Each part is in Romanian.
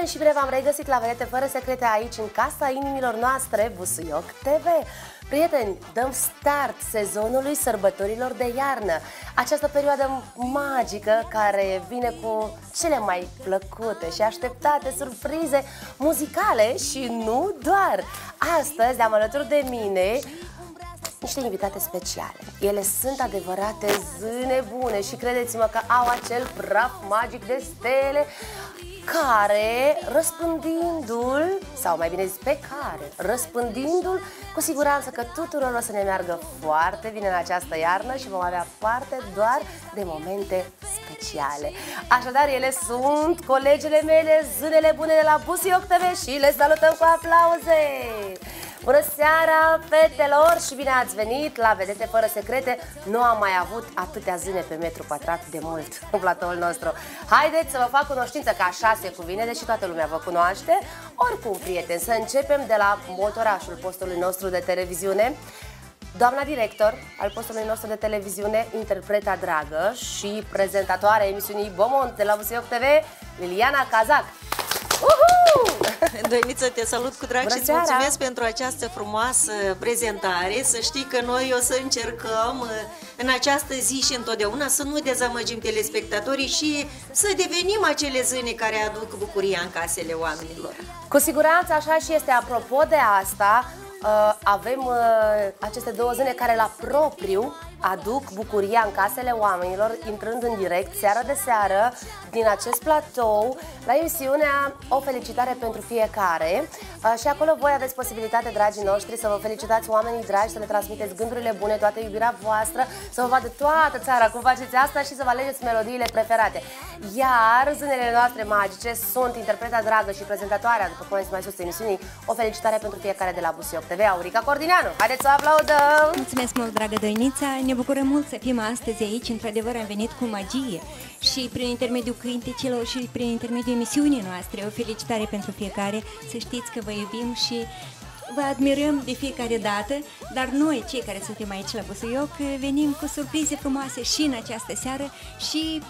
și bine v-am regăsit la Vedete Fără Secrete aici, în casa inimilor noastre, Busuioc TV. Prieteni, dăm start sezonului sărbătorilor de iarnă. Această perioadă magică care vine cu cele mai plăcute și așteptate surprize muzicale și nu doar. Astăzi am alături de mine niște invitate speciale. Ele sunt adevărate zâne bune și credeți-mă că au acel praf magic de stele care, răspândindu-l, sau mai bine zis pe care, răspândindu-l, cu siguranță că tuturor o să ne meargă foarte bine în această iarnă și vom avea parte doar de momente speciale. Așadar, ele sunt colegele mele, zânele bune de la Busuioc TV și le salutăm cu aplauze! Bună seara, fetelor, și bine ați venit la Vedete Fără Secrete. Nu am mai avut atâtea zâne pe metru pătrat de mult în platoul nostru. Haideți să vă fac cunoștință, că așa se cuvine, deși toată lumea vă cunoaște. Oricum, prieteni, să începem de la motorașul postului nostru de televiziune. Doamna director al postului nostru de televiziune, interpreta dragă și prezentatoarea emisiunii Bomont de la Busuioc TV, Liliana Cazac. Doiniță, te salut cu drag și îți mulțumesc pentru această frumoasă prezentare. Să știi că noi o să încercăm în această zi și întotdeauna să nu dezamăgim telespectatorii și să devenim acele zâne care aduc bucuria în casele oamenilor. Cu siguranță așa și este. Apropo de asta, avem aceste două zâne care la propriu aduc bucuria în casele oamenilor, intrând în direct seară de seară din acest platou la emisiunea O Felicitare pentru Fiecare. Și acolo voi aveți posibilitate, dragii noștri, să vă felicitați oamenii dragi, să le transmiteți gândurile bune, toată iubirea voastră, să vă vadă toată țara cum faceți asta și să vă alegeți melodiile preferate. Iar zânele noastre magice sunt interpreta dragă și prezentatoarea, după cum am zis mai sus, emisiunii O Felicitare pentru Fiecare de la Busuioc TV, Aurica Cordineanu. Haideți să o aplaudăm! Mulțumesc mult, dragă Doinița! Ne bucurăm mult să fim astăzi aici. Într-adevăr, am venit cu magie și prin intermediul cântecilor și prin intermediul emisiunii noastre. O felicitare pentru fiecare. Să știți că vă iubim și vă admirăm de fiecare dată, dar noi, cei care suntem aici la Busuioc, venim cu surprize frumoase și în această seară și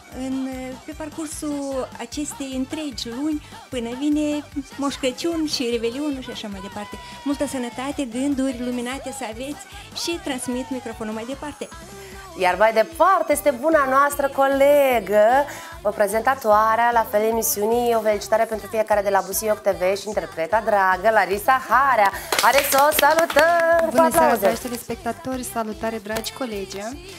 pe parcursul acestei întregi luni până vine Moș Crăciun și Revelionul și așa mai departe. Multă sănătate, gânduri luminate să aveți și transmit microfonul mai departe. Iar mai departe este buna noastră colegă, prezentatoarea la fel emisiunii O Felicitare pentru Fiecare de la Busuioc TV și interpreta dragă, Larisa Harea. Haideți să o salutăm! Bună seara, dragi telespectatori, salutare, dragi colegi!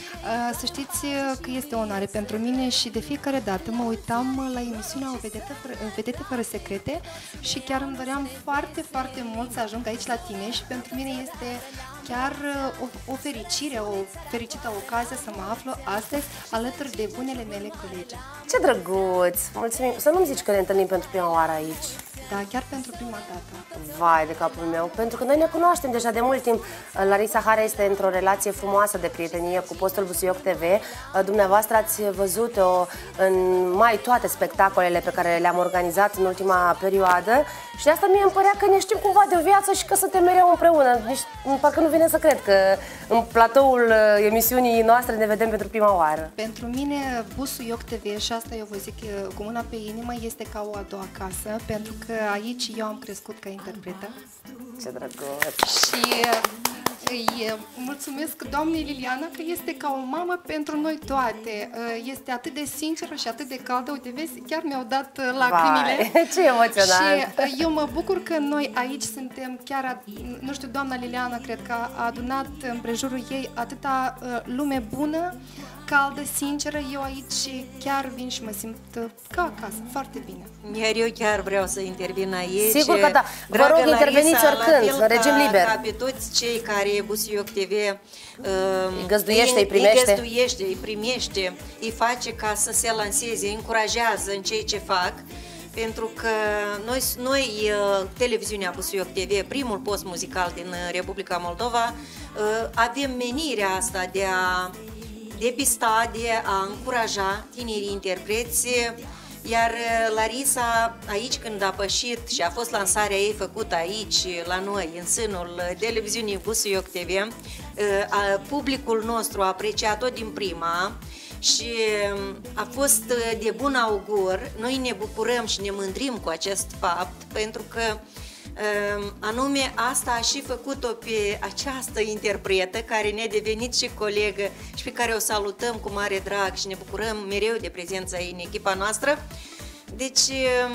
Să știți că este o onoare pentru mine și de fiecare dată mă uitam la emisiunea O Vedete Fără Secrete și chiar îmi doream foarte, foarte mult să ajung aici la tine și pentru mine este chiar o fericire, o fericită ocazie să mă aflu astăzi alături de bunele mele colegi. Ce drăguț! Mulțumim! Să nu-mi zici că ne întâlnim pentru prima oară aici. Da, chiar pentru prima dată. Vai de capul meu, pentru că noi ne cunoaștem deja de mult timp. Larisa Harea este într-o relație frumoasă de prietenie cu postul Busuioc TV. Dumneavoastră ați văzut-o în mai toate spectacolele pe care le-am organizat în ultima perioadă și de asta mie îmi părea că ne știm cumva de o viață și că suntem mereu împreună. Parcă nu vine să cred că în platoul emisiunii noastre ne vedem pentru prima oară. Pentru mine Busuioc TV, și asta eu vă zic cu mâna pe inimă, este ca o a doua casă, pentru că aici eu am crescut ca interpretă. Ce drăguț! Și îi mulțumesc doamnei Liliana că este ca o mamă pentru noi toate. Este atât de sinceră și atât de caldă. Uite, vezi, chiar mi-au dat lacrimile. Vai, ce emoționant! Și eu mă bucur că noi aici suntem chiar, nu știu, doamna Liliana cred că a adunat împrejurul ei atâta lume bună, caldă, sinceră. Eu aici chiar vin și mă simt ca acasă, foarte bine. Iar eu chiar vreau să intervin aici. Sigur că da. Vă rog, interveniți oricând, în regim liber. Ca pe toți cei care Busuioc TV îi găzduiește, îi primește. Îi primește, îi face ca să se lanseze, îi încurajează în ceea ce fac. Pentru că noi, televiziunea Busuioc TV, primul post muzical din Republica Moldova, avem menirea asta de a depista, de a încuraja tinerii interpreți. Iar Larisa, aici când a pășit și a fost lansarea ei făcută aici, la noi, în sânul televiziunii Busuioc TV, publicul nostru a apreciat-o din prima și a fost de bun augur. Noi ne bucurăm și ne mândrim cu acest fapt, pentru că anume asta a și făcut-o pe această interpretă care ne-a devenit și colegă și pe care o salutăm cu mare drag și ne bucurăm mereu de prezența ei în echipa noastră. Deci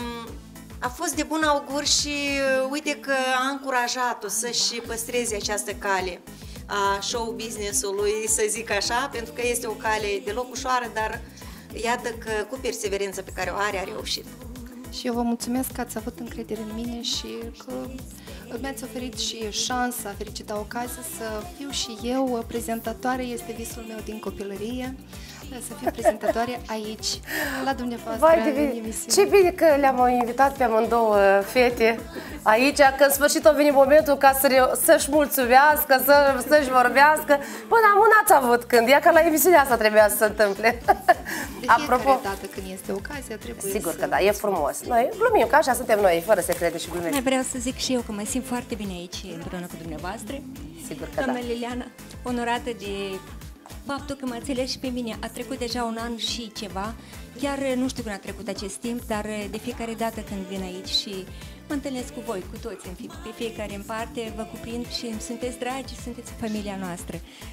a fost de bun augur și uite că a încurajat-o să-și păstreze această cale a show business-ului, să zic așa, pentru că este o cale deloc ușoară, dar iată că cu perseverența pe care o are, a reușit. Și eu vă mulțumesc că ați avut încredere în mine și că mi-ați oferit și șansa, fericita ocazie să fiu și eu prezentatoare. Este visul meu din copilărie, să fiu prezentatoare aici, la dumneavoastră, în emisiune. Ce bine că le-am invitat pe amândouă fete aici, că în sfârșit a venit momentul ca să-și mulțumească, să-și vorbească. Până acum n-ați avut când, ea că la emisiunea asta trebuia să se întâmple. De fiecare dată când este ocazia, trebuie Sigur că da, e frumos. Noi glumim, că așa suntem noi, fără secrete și glumești. Vreau să zic și eu că mă simt foarte bine aici, împreună cu dumneavoastră. Sigur că Doamna Liliana, onorată de faptul că m-a înțeles și pe mine. A trecut deja un an și ceva, chiar nu știu când a trecut acest timp, dar de fiecare dată când vin aici și mă întâlnesc cu voi, cu toți, pe fiecare în parte, vă cuprind și sunteți dragi, sunteți familia noastră.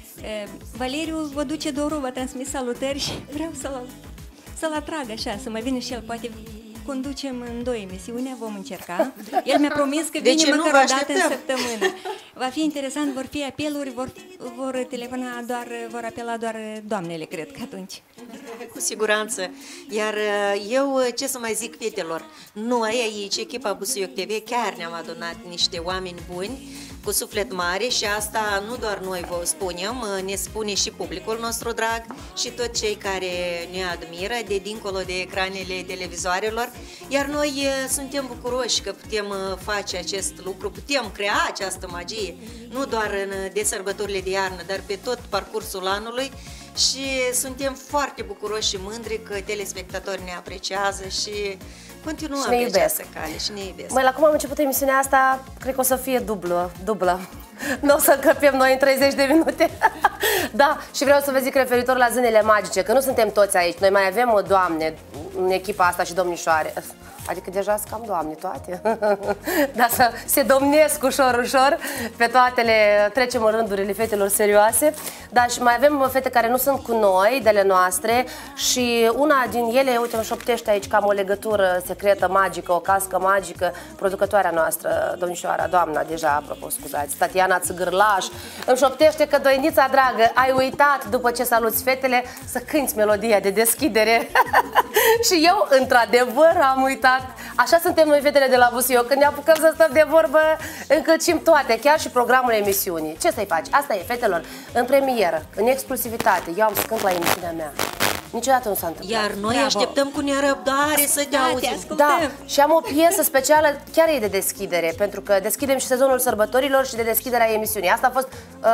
Valeriu vă duce dorul, vă transmis salutări și vreau să-l atrag așa, să mai vină și el, poate conducem în 2 emisiuni, vom încerca. El mi-a promis că vine măcar o dată în săptămână. Va fi interesant, vor fi apeluri, vor telefona doar, vor apela doar doamnele, cred că atunci. Cu siguranță. Iar eu, ce să mai zic fetelor, noi aici, echipa Busuioc TV, chiar ne-am adunat niște oameni buni, cu suflet mare și asta nu doar noi vă spunem, ne spune și publicul nostru drag și toți cei care ne admiră de dincolo de ecranele televizoarelor, iar noi suntem bucuroși că putem face acest lucru, putem crea această magie, nu doar de sărbătorile de iarnă, dar pe tot parcursul anului și suntem foarte bucuroși și mândri că telespectatorii ne apreciază și continuăm și ne pe această cale și ne iubesc. Măi, la cum am început emisiunea asta, cred că o să fie dublă. Nu o să încăpem noi în 30 de minute. Da, și vreau să vă zic referitor la zânele magice, că nu suntem toți aici. Noi mai avem o doamne în echipa asta și domnișoare. Adică deja sunt cam doamne toate. Dar să se domnesc ușor pe toate, trecem în rândurile fetelor serioase. Dar și mai avem fete care nu sunt cu noi, de ale noastre, și una din ele, uite, îmi șoptește aici cam o legătură secretă, magică, o cască magică, producătoarea noastră, domnișoara, doamna, deja, apropo, scuzați, Tatiana Țigârlaș, îmi șoptește că, Doinița dragă, ai uitat, după ce saluți fetele, să cânti melodia de deschidere. Și eu, într-adevăr, am uitat. Așa suntem noi, fetele de la Busuioc, când ne apucăm să stăm de vorbă, încălcim toate, chiar și programul emisiunii. Ce să-i faci? Asta e, fetelor, în premieră, în exclusivitate. Eu am să cânt la emisiunea mea. Niciodată nu s-a întâmplat. Iar noi așteptăm cu nerăbdare să te auzim. Da, și am o piesă specială, chiar e de deschidere, pentru că deschidem și sezonul sărbătorilor și de deschiderea emisiunii. Asta a fost...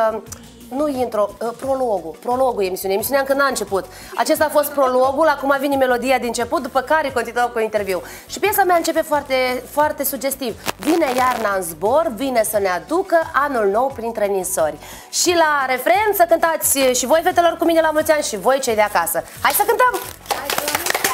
nu intro, prologul emisiunii. Emisiunea încă n-a început. Acesta a fost prologul, acum vine melodia de început, după care continuăm cu interviu. Și piesa mea începe foarte, foarte sugestiv. Vine iarna în zbor, vine să ne aducă anul nou printre ninsori. Și la refren să cântați și voi, fetelor, cu mine la mulți ani și voi, cei de acasă. Hai să cântăm! Hai să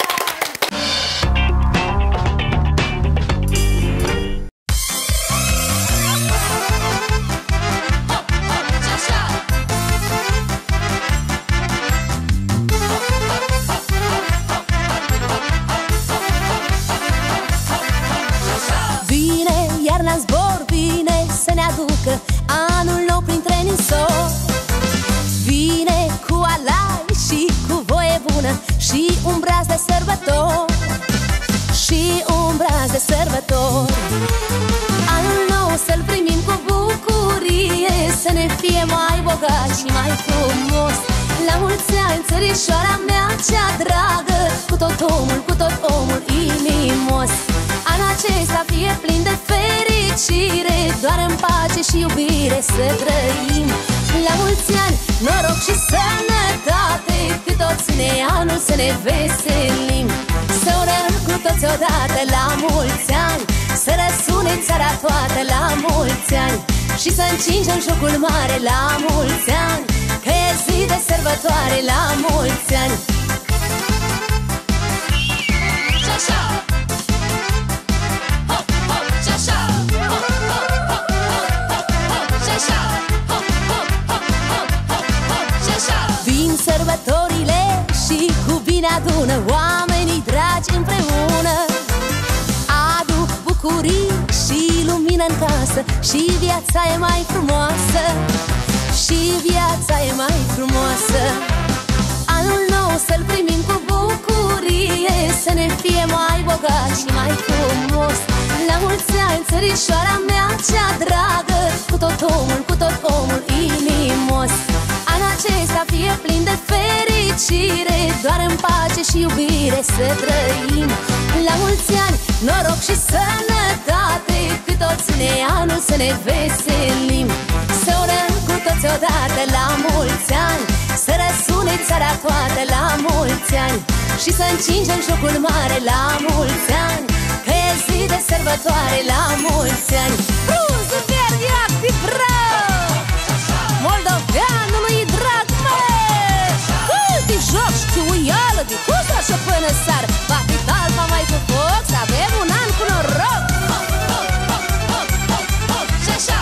în zbor, vine să ne aducă anul nou printre ninsori. Vine cu alai și cu voie bună și un braț de sărbător. Și un braț de sărbător. Anul nou să-l primim cu bucurie, să ne fie mai bogat și mai frumos. La mulți ani, țărișoara mea cea dragă, cu tot omul inimos. Anul acesta fie plin de fericire, doar în pace și iubire să trăim. La mulți ani, noroc și sănătate, că toți ne anul să ne veselim. Să urăm cu toți odată la mulți ani, să răsune țara toată la mulți ani, și să încingem jocul mare la mulți ani, că e zi de sărbătoare, la mulți ani. Și așa, hop, hop, și așa, hop, hop, hop, hop, hop, și așa, hop, hop, hop, hop, hop, și așa. Vin sărbătorile și cu bine adună oamenii dragi împreună. Aduc bucurii și lumină în casă și viața e mai frumoasă. Și viața e mai frumoasă. Anul nou să-l primim cu bucurie, să ne fie mai bogat și mai frumos. La mulți ani, țărișoara mea cea dragă, cu tot omul inimos. Anul acesta fie plin de fericire, doar în pace și iubire să trăim. La mulți ani, noroc și sănătate, cu toți ne anul să ne veselim. Să urăm cu toți odată la mulți ani, să răsune țara toată la mulți ani. Și să încingem jocul mare la mulți ani, că e zi de sărbătoare, la mulți ani. Bruzul verde activ, moldoveanului drag, mă! Cât e joc, știuială, de cuza și până sar. Bate talpa mai cu foc, să avem un an cu noroc. Și așa,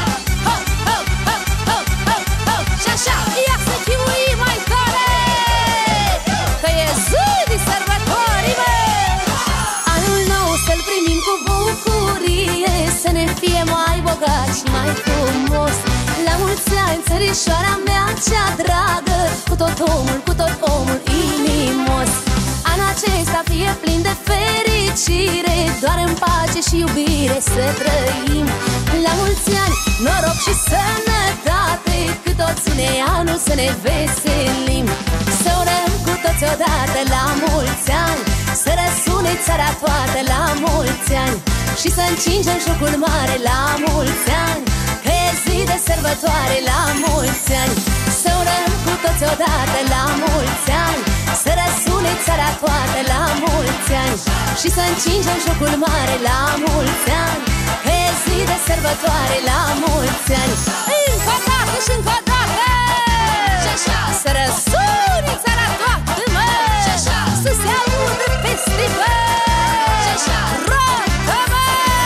și așa, ia să chiuim mai tare, că e zi de sărbători, mă! Anul nou să-l primim cu bucurie, să ne fie mai bogat și mai frumos. La mulți ani, țărișoara mea cea dragă, cu tot omul inimos. Anul acesta fie plin de fericire, doar în pace și iubire să trăim. La mulți ani, noroc și sănătate, cu toți ne anul să ne veselim. Să urăm cu toți odată la mulți ani, să răsune țara toată la mulți ani. Și să încingem jocul mare la mulți ani, că e zi de sărbătoare, la mulți ani. Să urăm cu toți odată la mulți ani, să răsune țara toată la mulți ani. Și să încingem jocul mare la mulți ani, că e zi de sărbătoare, la mulți ani. Încă o dată și încă o dată, și așa, să răsune țara toată, mă! Și așa, să se audă peste băi, și așa, rocă, mă!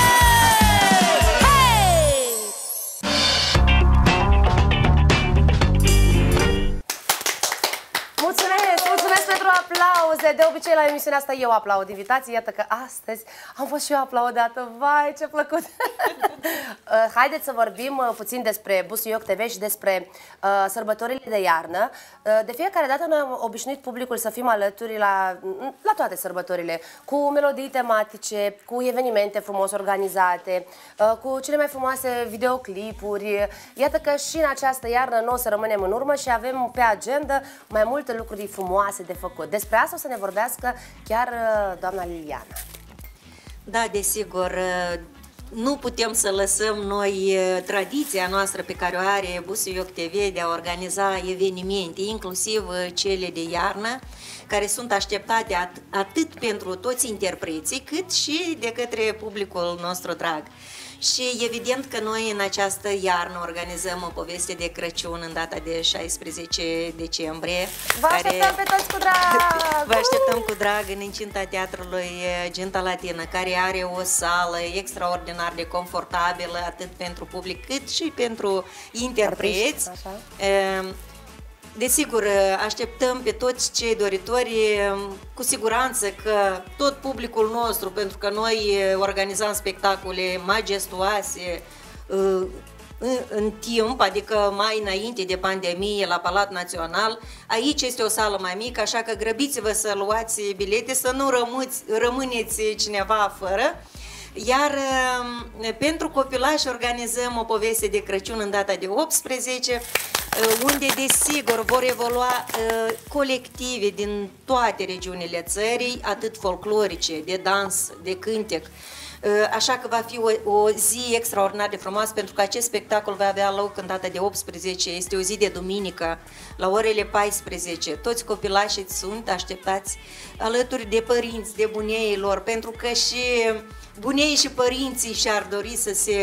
Mulțumesc pentru aplauze! De obicei la emisiunea asta eu aplaud invitații, iată că astăzi am fost și eu aplaudată. Vai, ce plăcut! Haideți să vorbim puțin despre Busuioc TV și despre sărbătorile de iarnă. De fiecare dată noi am obișnuit publicul să fim alături la toate sărbătorile, cu melodii tematice, cu evenimente frumos organizate, cu cele mai frumoase videoclipuri. Iată că și în această iarnă nu o să rămânem în urmă și avem pe agenda mai multe lucruri frumoase de făcut. Despre asta o să ne vorbească chiar doamna Liliana. Da, desigur, nu putem să lăsăm noi tradiția noastră pe care o are Busuioc TV de a organiza evenimente, inclusiv cele de iarnă, care sunt așteptate atât pentru toți interpreții, cât și de către publicul nostru drag. Și evident că noi în această iarnă organizăm o poveste de Crăciun în data de 16 decembrie. Vă așteptăm pe toți cu drag! Vă așteptăm cu drag în incinta teatrului Ginta Latină, care are o sală extraordinar de confortabilă, atât pentru public cât și pentru interpreți. Desigur, așteptăm pe toți cei doritori, cu siguranță că tot publicul nostru, pentru că noi organizăm spectacole majestuoase în timp, adică mai înainte de pandemie la Palat Național. Aici este o sală mai mică, așa că grăbiți-vă să luați bilete, să nu rămâneți cineva fără. Iar pentru copilași organizăm o poveste de Crăciun în data de 18, unde desigur vor evolua colective din toate regiunile țării, atât folclorice, de dans, de cântec. Așa că va fi o zi extraordinar de frumoasă, pentru că acest spectacol va avea loc în data de 18, este o zi de duminică, la orele 14. Toți copilașii sunt așteptați alături de părinți, de buneii lor, pentru că și buneii și părinții și-ar dori să se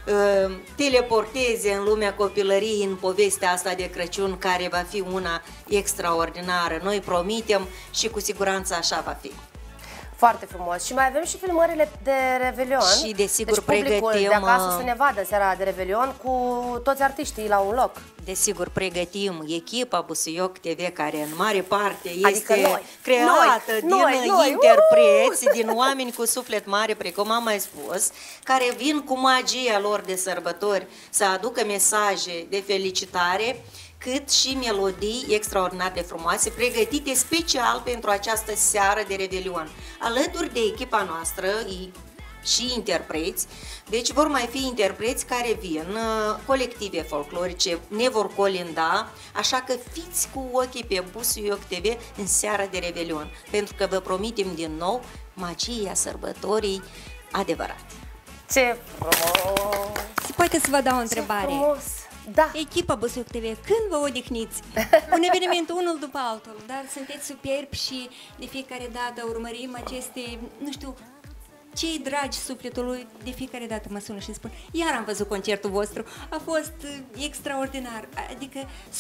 teleporteze în lumea copilăriei, în povestea asta de Crăciun, care va fi una extraordinară. Noi promitem și cu siguranță așa va fi. Foarte frumos. Și mai avem și filmările de Revelion. Și desigur deci publicul pregătim de acasă să ne vadă seara de Revelion cu toți artiștii la un loc. Desigur, pregătim echipa Busuioc TV, care în mare parte este noi, creată noi, din interpreți, din oameni cu suflet mare, precum am mai spus, care vin cu magia lor de sărbători să aducă mesaje de felicitare, cât și melodii extraordinar de frumoase, pregătite special pentru această seară de Revelion. Alături de echipa noastră și interpreți, deci vor mai fi interpreți care vin, colective folclorice, ne vor colinda, așa că fiți cu ochii pe Busuioc TV în seara de Revelion, pentru că vă promitem din nou magia sărbătorii adevărate. Ce frumos! Poate să vă dau o întrebare. Ce frumos! Da. Echipa Busuioc TV, când vă odihniți? Un eveniment unul după altul, dar sunteți superbi și de fiecare dată urmărim aceste, nu știu, cei dragi sufletului, de fiecare dată mă sună și spun: iar am văzut concertul vostru, a fost extraordinar. Adică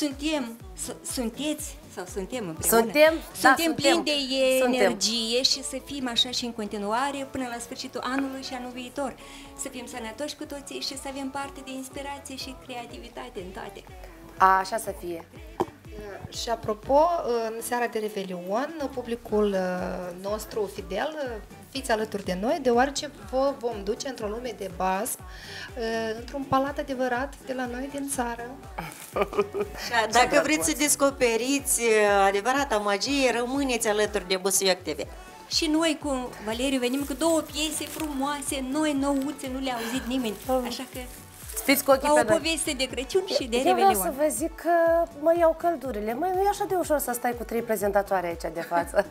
sunteți împreună. Suntem plini de energie și să fim așa și în continuare până la sfârșitul anului și anul viitor. Să fim sănătoși cu toții și să avem parte de inspirație și creativitate în toate. Așa să fie. Și apropo, în seara de Revelion, publicul nostru fidel, fiți alături de noi, deoarece vă vom duce într-o lume de basm, într-un palat adevărat de la noi din țară. Și dacă vreți să descoperiți adevărata magie, rămâneți alături de Busuioc TV. Și noi cu Valeriu venim cu două piese frumoase, noi nouțe, nu le-a auzit nimeni, așa că Fiți cu ochii ca pe o noi. poveste de Crăciun și de Eu Revelion. vreau să vă zic că mă iau căldurile. Măi, nu e așa de ușor să stai cu 3 prezentatoare aici de față.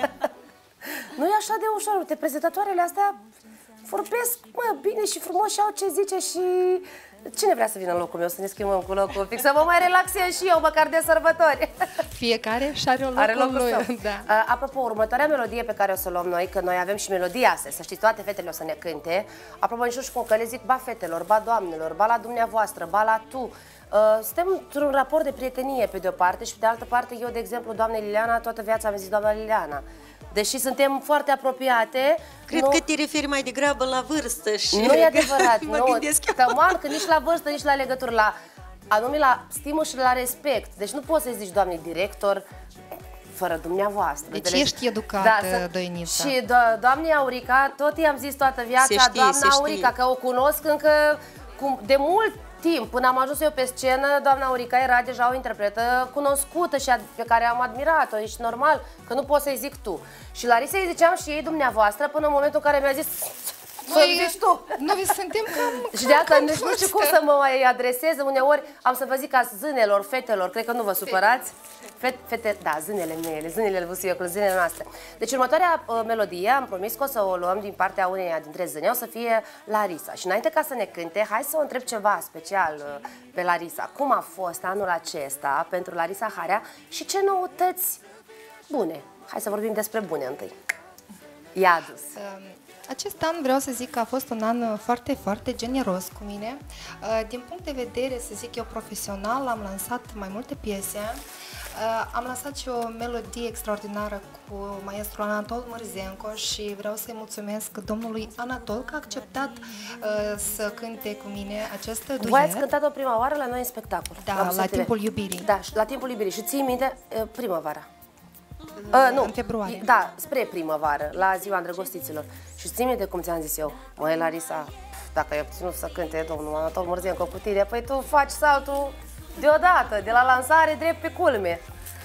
Nu e așa de ușor. Uite, prezentatoarele astea vorbesc, bine și frumos și au ce zice și... Cine vrea să vină în locul meu, să ne schimbăm cu locul un pic, să mă mai relaxez și eu, măcar de sărbători. Fiecare și are locul lui. Da. Apropo, următoarea melodie pe care o să o luăm noi, că noi avem și melodii astea, să știți, toate fetele o să ne cânte. Apropo, nici nu știu cum, că le zic ba fetelor, ba doamnelor, ba la dumneavoastră, ba la tu. Suntem într-un raport de prietenie pe de o parte și pe de altă parte eu, de exemplu, doamne Liliana, toată viața am zis doamna Liliana. Deși suntem foarte apropiate... Cred că te referi mai degrabă la vârstă și... Nu e adevărat, mă nu, gândesc eu. tăman, că nici la vârstă, nici la legături, anume la stimă și la respect. Deci nu poți să-i zici, doamne director, fără dumneavoastră. Deci ești educată, Doinița. Și doamne Aurica, tot i-am zis toată viața, doamna Aurica, că o cunosc încă de mult timp, până am ajuns eu pe scenă, doamna Aurica era deja o interpretă cunoscută și pe care am admirat-o, ești normal, că nu poți să-i zic tu. Și Larisa îi ziceam și ei dumneavoastră până în momentul în care mi-a zis să-mi zici tu. Noi suntem cam... Și de asta nu știu cum să mă mai adresez, uneori am să vă zic ca zânelor, fetelor, cred că nu vă supărați. Fete, da, zânele mele, zânele Busuiocului, zânele noastre. Deci următoarea melodie, am promis că o să o luăm din partea uneia dintre zâne, o să fie Larisa. Și înainte ca să ne cânte, hai să o întreb ceva special pe Larisa. Cum a fost anul acesta pentru Larisa Harea și ce noutăți bune? Hai să vorbim despre bune întâi. I-a adus. Acest an vreau să zic că a fost un an foarte, foarte generos cu mine. Din punct de vedere, să zic eu, profesional, am lansat mai multe piese. Am lansat și o melodie extraordinară cu maestrul Anatol Mărzenco și vreau să-i mulțumesc domnului Anatol că a acceptat să cânte cu mine acest duet. Voi ați cântat-o prima oară la noi în spectacol. Da, la Timpul Iubirii. Da, la Timpul Iubirii. Și ții minte primăvara. Nu, în februarie. Da, spre primăvară, la ziua îndrăgostiților. Și ții minte cum ți-am zis eu, măi Larisa, dacă ai obținut să cânte domnul Anatol Mărzenco cu tine, păi tu faci saltul deodată, de la lansare drept pe culme.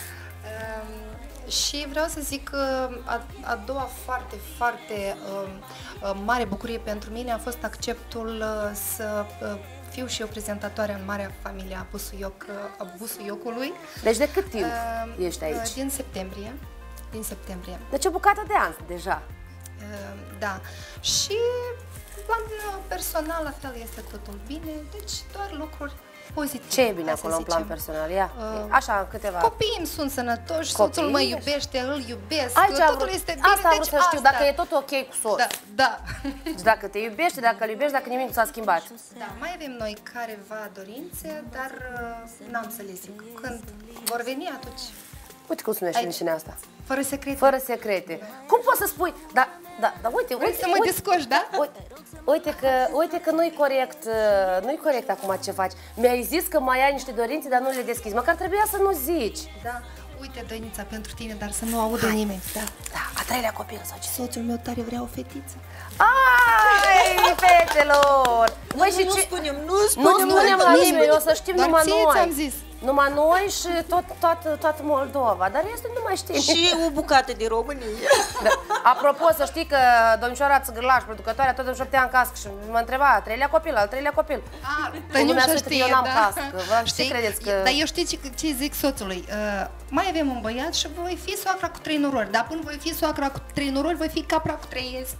Și vreau să zic că a doua foarte, foarte mare bucurie pentru mine a fost acceptul să fiu și eu prezentatoare în marea familie a Busuiocului. Deci de cât timp ești aici? Din septembrie. Din septembrie. Deci o bucată de ani deja. Da. Și plan personal la fel este totul bine, deci doar lucruri pozitiv. Ce e bine acolo în plan personal? Ia, așa, câteva... Copiii sunt sănătoși, soțul mă iubește, îl iubesc, totul este bine. Asta vreau să știu, dacă e totul ok cu soț. Da. Deci dacă te iubește, dacă îl iubești, dacă nimic nu s-a schimbat. Da, mai avem noi careva dorințe, dar n-am să le zic. Când vor veni, atunci... Uite cum se numește emisiunea asta. Fără secrete. Fără secrete. Cum poți să spui? Da, uite. Vrei să mă descoși, da? Uite că nu-i corect acum ce faci. Mi-ai zis că mai ai niște dorințe, dar nu le deschizi. Măcar trebuia să nu zici. Da. Uite, Dănița, pentru tine, dar să nu audă nimeni. Da, a treilea copil sau ce? Soțul meu tare vrea o fetiță. Ai, fetelor! Băi, și nu ce... spunem la nimeni, o să știm numai noi. Ți-am zis. Numai noi și toată Moldova, dar restul nu mai știm. Și o bucată de România. Da. Apropo, să știi că domnișoara Țăgârlaș, producătoarea, tot îmi șoptea în cască și mă întreba, al treilea copil. Tăniușa știe, da. Ce credeți că... Dar eu știu ce zic soțului. Mai avem un băiat și voi fi soacra cu 3 norori. Dar până voi fi soacra cu 3 norori, voi fi capra cu 3 iezi.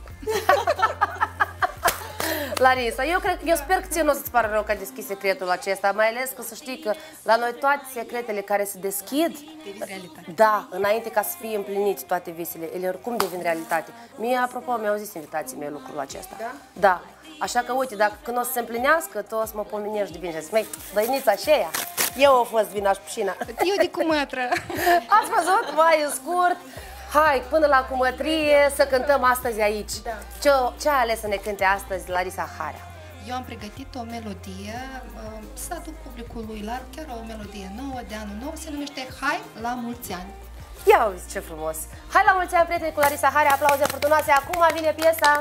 Larisa, eu sper că ție nu o să-ți pară rău că ai deschis secretul acesta, mai ales că să știi că la noi toate secretele care se deschid, da, înainte ca să fie împlinite toate visele, ele oricum devin realitate. Mie, apropo, mi-au zis invitații mei lucrul acesta. Da. Așa că, uite, dacă când o să se împlinească, tu o să mă pomenești de bine. Măi, Dăinița aceea, eu am fost vina și pușina. Eu de cumătră. Ați văzut? Mai scurt. Hai, până la cumătrie să cântăm astăzi aici. Da. Ce a ales să ne cânte astăzi Larisa Harea? Eu am pregătit o melodie, să aduc publicului larg, chiar o melodie nouă, de anul nou, se numește Hai la mulți ani. Ia uite ce frumos! Hai la mulți ani, prieteni, cu Larisa Harea, aplauze furtunoase, acum vine piesa!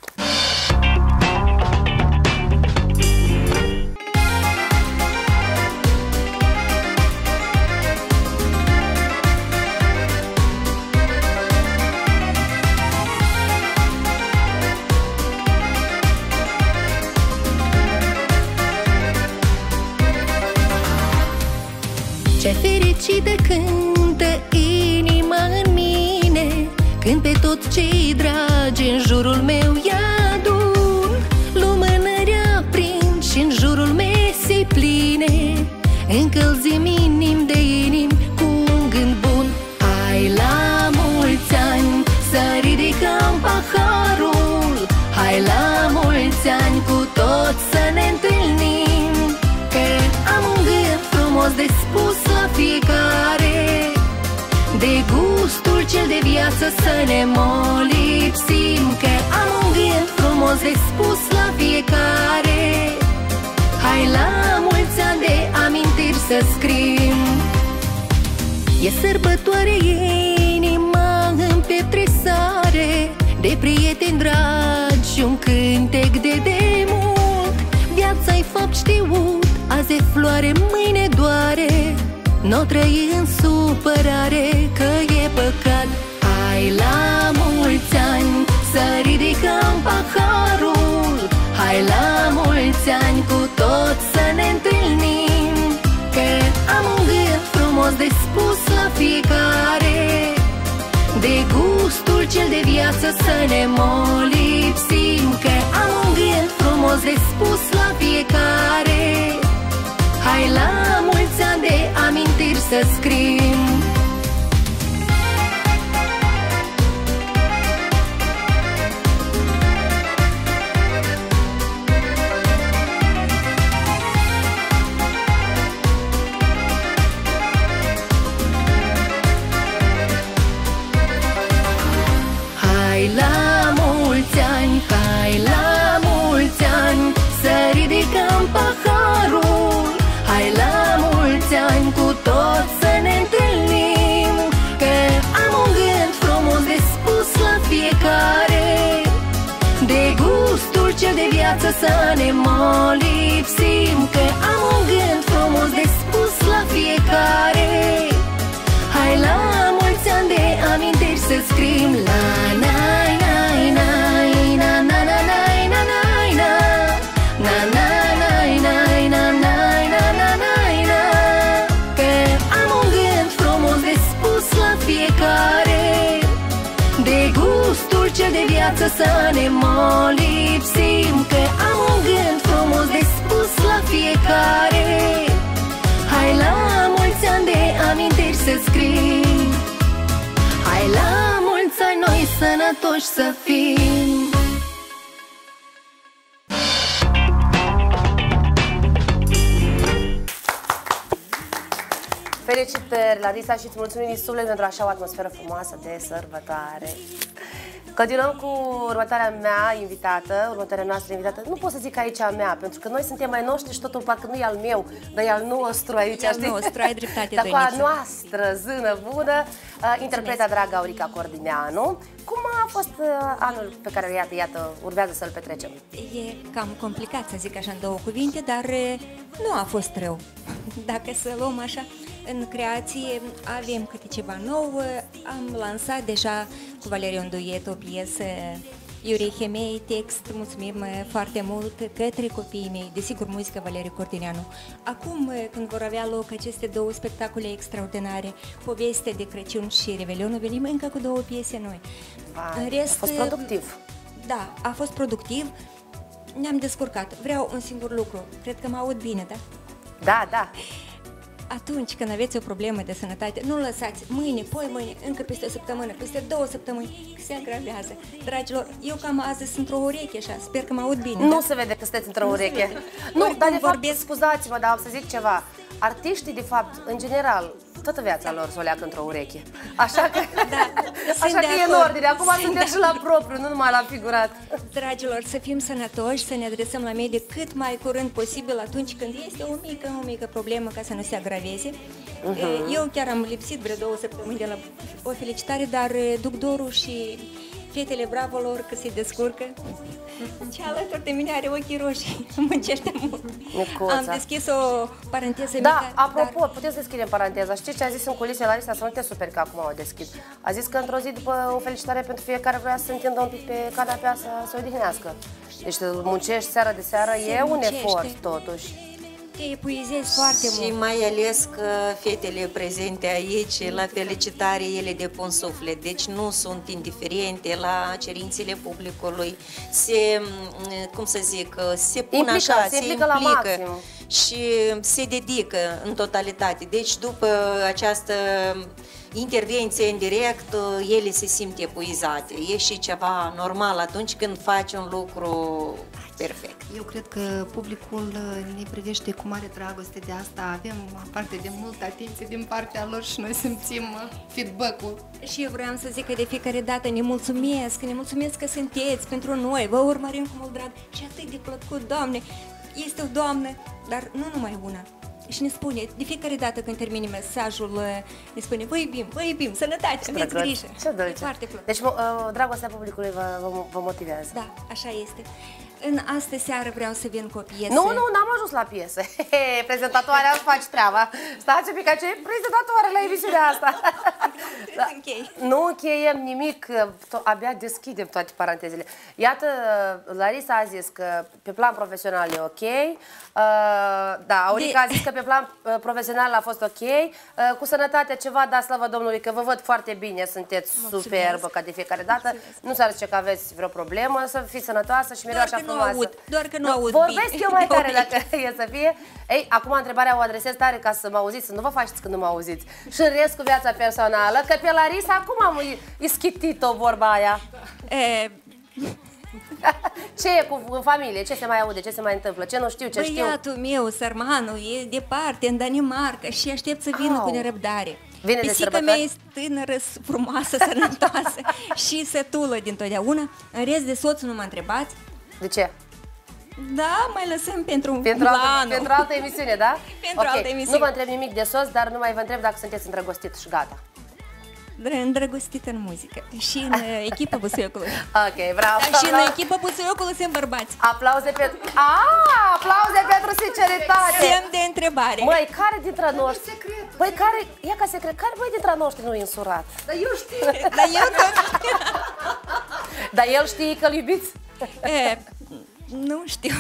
Ce fericită cântă inima în mine, când pe tot cei dragi în jurul meu i-adun, lumânări aprind și în jurul mesei pline, încălzim inim de inim cu un gând bun. Hai la mulți ani, să ridicăm paharul, hai la mulți ani cu toți să ne întâlnim, că am un gând frumos de spus la fiecare, de gustul cel de viață să ne molipsim, că am un gând frumos de spus la fiecare. Hai la mulți ani de amintiri să scrim. E sărbătoare inima în petresare, de prieteni dragi și un cântec de demult. Viața-i fapt știut, azi e floare, mâine doare, n-o trăi în supărare, că e păcat. Hai la mulți ani, să ridicăm paharul, hai la mulți ani cu toți să ne întâlnim, că am un gând frumos de spus la fiecare, de gustul cel de viață să ne molipsim, că am un gând frumos de spus la fiecare. Hai la mulți ani de amintiri să scrim. Hai la mulți ani, hai la mulți ani, să ridicăm paharul, hai la mulți ani cu toți să ne întâlnim, că am un gând frumos de spus la fiecare, de gustul cel de viață să ne molipsim, că am un gând frumos de spus la fiecare. Hai la mulți ani de amintiri să scrim. La nai nai nai na na na nai na nai na na na nai nai na nai na na nai na, că am un gând frumos de spus la fiecare, de gustul cel de viață să ne molipsim, că am un gând frumos de spus la fiecare. Felicitări, Larisa, și îți mulțumim din suflet pentru așa o atmosferă frumoasă de sărbătoare. Continuăm cu următoarea mea invitată, următoarea noastră invitată. Nu pot să zic aici a mea, pentru că noi suntem mai noștri și totul parcă nu e al meu, dar e al nostru aici, e al nostru, ai dreptate, dar cu a noastră zână bună, interpreta dragă Aurica Cordineanu. Cum a fost anul pe care, iată, urmează să-l petrecem? E cam complicat să zic așa în două cuvinte, dar nu a fost rău. Dacă să luăm așa, în creație avem câte ceva nou. Am lansat deja cu Valeriu un duet, o piesă, Iurie Hemei, text, mulțumim foarte mult către copiii mei, desigur muzică Valeriu Cordineanu. Acum, când vor avea loc aceste două spectacole extraordinare, Poveste de Crăciun și Revelionul, venim încă cu două piese noi. În rest, a fost productiv. Da, a fost productiv, ne-am descurcat. Vreau un singur lucru, cred că mă aud bine, da? Da, da. Atunci când aveți o problemă de sănătate, nu lăsați mâine, poi mâine, încă peste o săptămână, peste 2 săptămâni, se agravează. Dragilor, eu cam azi sunt într-o ureche așa, sper că mă aud bine. Nu da? se vede că sunteți într-o ureche. Nu, dar de fapt, scuzați-mă, dar am să zic ceva. Artiștii, de fapt, în general, toată viața lor s-o leacă într-o ureche. Așa că, da, așa că e în ordine. Acum suntem și la propriu, nu numai la figurat. Dragilor, să fim sănătoși, să ne adresăm la medic cât mai curând posibil atunci când este o mică problemă ca să nu se agraveze. Eu chiar am lipsit vreo 2 săptămâni de la o felicitare, dar duc dorul și fetele bravolor că se descurcă. Ce alături de mine are ochii roșii, muncește mult. Am deschis o paranteză mică. Da, apropo, puteți deschide paranteza. Știți ce a zis în culise Larisa? Să nu te superi că acum o deschid. A zis că într-o zi, după o felicitare pentru fiecare, vrea să se întindă un pic pe canapea să se odihnească. Deci să muncești seara de seară, e un efort totuși. Te epuizezi foarte mult. Și mai ales că fetele prezente aici, la felicitare, ele depun suflet. Deci nu sunt indiferente la cerințele publicului. Cum să zic, se pun așa, se implică la maxim. Și se dedică în totalitate. Deci după această intervenție în direct, ele se simt epuizate. E și ceva normal atunci când faci un lucru perfect. Eu cred că publicul ne privește cu mare dragoste, de asta avem parte de multă atenție din partea lor și noi simțim feedback-ul. Și eu vreau să zic că de fiecare dată ne mulțumesc că sunteți pentru noi, vă urmărim cu mult drag și atât de plăcut, Doamne, este o Doamnă, dar nu numai una. Și ne spune, de fiecare dată când termine mesajul, ne spune, vă iubim, sănătate, aveți grijă. Ce dulce. Foarte plăcut. Deci dragostea publicului vă motivează. Da, așa este. În astă seară vreau să vin cu o piesă. Nu, n-am ajuns la piesă. Prezentatoarea își face treaba. Stați un pic, ce e prezentatoare la emisiunea asta? Da. Nu încheiem nimic, abia deschidem toate parantezele. Iată, Larisa a zis că pe plan profesional e ok. Da, Aurica a zis că pe plan profesional a fost ok. Cu sănătatea ceva, da, slavă Domnului, că vă văd foarte bine, sunteți superbă ca de fiecare dată. Nu s-ar zice că aveți vreo problemă, să fiți sănătoasă și mereu așa frumoasă. Doar că nu aud vorbesc eu mai tare dacă e să fie. Ei, acum întrebarea o adresez tare ca să mă auziți, să nu vă faceți când nu mă auziți. Și în rest cu viața personală, că pe Larisa acum am ischitit-o vorba aia. Ce e cu familie? Ce se mai aude? Ce se mai întâmplă? Ce nu știu? Ce știu? Băiatul meu, sărmanul, e departe, în Danimarca și aștept să vină cu nerăbdare. Pisica mea este tânără, frumoasă, sănătoasă și sătulă dintotdeauna. În rest de soț nu mă întrebați. De ce? Da, mai lăsăm pentru altă emisiune, da? Pentru altă emisiune. Nu vă întreb nimic de sos, dar nu mai vă întreb dacă sunteți îndrăgostit și gata. Îndrăgostită în muzică și în echipa Busuiocului. Ok, bravo. Dar și în echipa Busuiocului sunt bărbați. Aplauze pentru... aplauze pentru sinceritate. Semn de întrebare. Măi, care dintre noștri... Băi, care... Ia ca secret, care băi dintre noștri nu e însurat? Dar eu știu. Dar eu tot... Dar el știe că-l iubiți? Nu știu.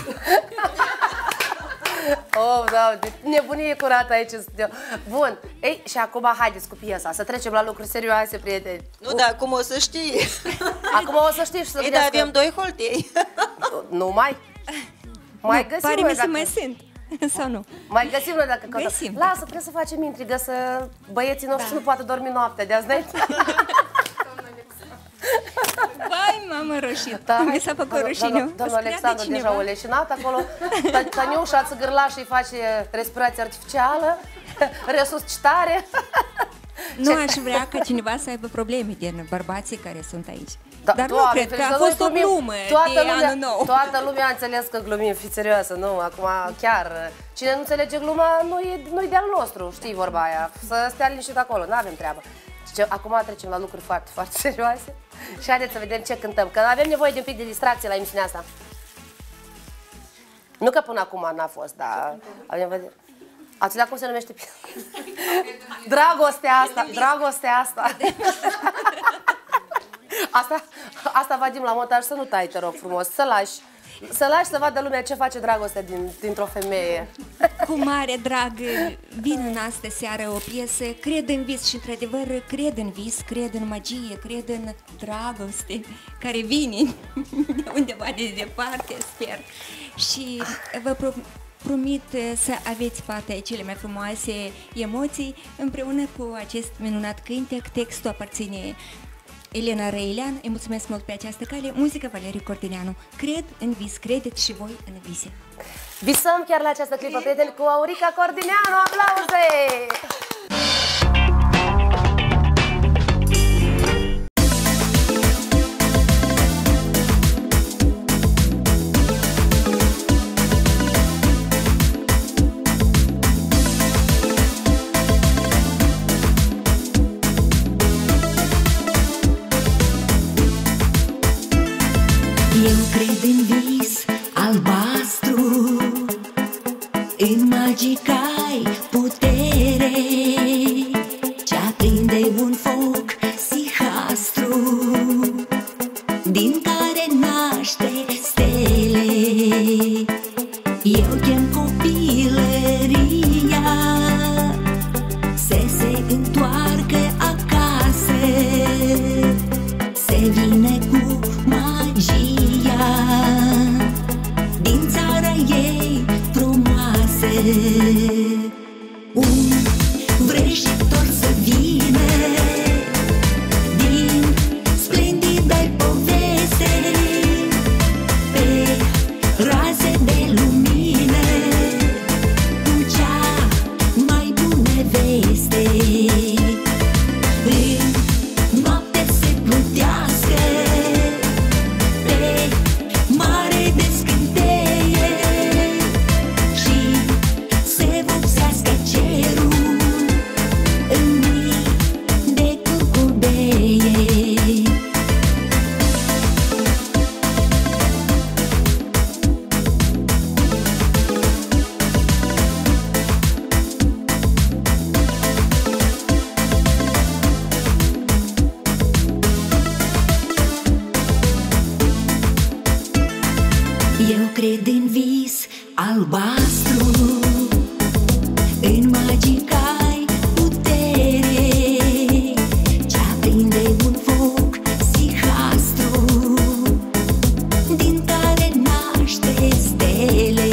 Oh, da, nebunie curată aici în studio. Bun, ei, și acum haideți cu piesa, să trecem la lucruri serioase, prieteni. Nu, dar acum o să știi. Acum o să știi și să vedeți că... avem 2 holtei. Nu mai? Mai găsim pare noi dacă... mai sunt, sau nu? Mai găsim noi dacă găsim. Lasă, trebuie să facem intrigă, să băieții noștri nu poată dormi noaptea de azi, n-ai? Vai, m-am înroșit. Mi s-a făcut rușine. Domnul Alexandru deja o leșinat acolo. Tăniușa țigârla și face respirație artificială, resuscitare. Nu aș vrea ca cineva să aibă probleme din bărbații care sunt aici. Dar nu Doamne, cred că a fost o glumă de anul nou. Toată lumea a înțeles că glumim, fiți serioasă, nu? Acum chiar, cine nu înțelege gluma nu-i de-al nostru, știi vorba aia. Să stea liniștit acolo, nu avem treabă. Acum trecem la lucruri foarte, foarte serioase și haideți să vedem ce cântăm, că avem nevoie de un pic de distracție la emisiunea asta. Nu că până acum n-a fost, dar avem nevoie. Ați cum se numește? Dragostea asta. Asta Vadim la montaj, să nu tai, te rog frumos, să lași să vadă lumea ce face dragostea dintr-o femeie. Cu mare drag vin în astă seară o piesă, cred în vis și într-adevăr cred în vis, cred în magie, cred în dragoste care vine de undeva de departe, sper. Și vă promit să aveți parte cele mai frumoase emoții împreună cu acest minunat cântec. Textul aparține Elena Răilean. Îi mulțumesc mult pe această cale. Muzica Valeriu Cordileanu. Cred în vis, credeți și voi în vise. Visăm chiar la această clipă, prieteni, cu Aurica Cordileanu. Aplauze! Eu cred în vis albastru, în magica-i putere, ce aprinde un foc sihastru, din care naște stele. Eu chem copilăria să se întoarcă acasă, se vine cu magia din țara ei frumoasă. Un vrăjitor să vină din splendida-i poveste, pe raze de lumină, cu cea mai bună veste. În noapte se plutească pe mare de scânteie și se vopsească cerul în mii de curcubeie. Eu cred în vis albastru, în magica-i putere, ce aprinde un foc sihastru, din care naște stele.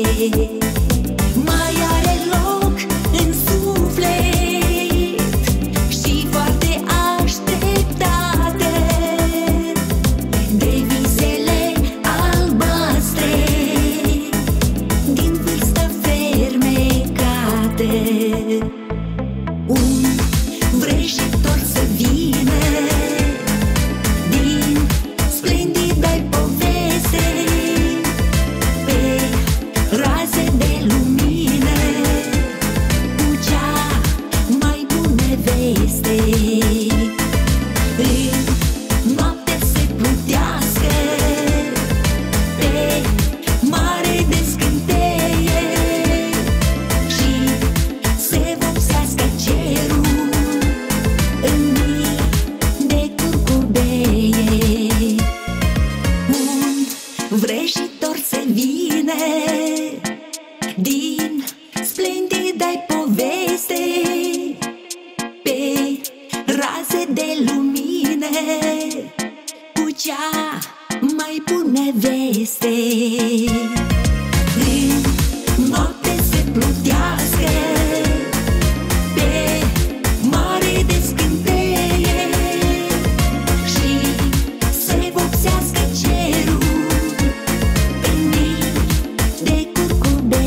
Mai are loc în suflet și foarte așteptată de visele albastre din vârsta fermecată. Un vrăjitor să vină din splendida-i poveste, pe raze de lumină, cu cea mai bună veste. În noapte se plutească pe mare de scânteie și se vopsească cerul în mii de curcubeie. Un vrăjitor să vină din splendida-i poveste, pe raze de lumină, cu cea mai bună veste. În noapte se plutească pe mare de scânteie și se vopsească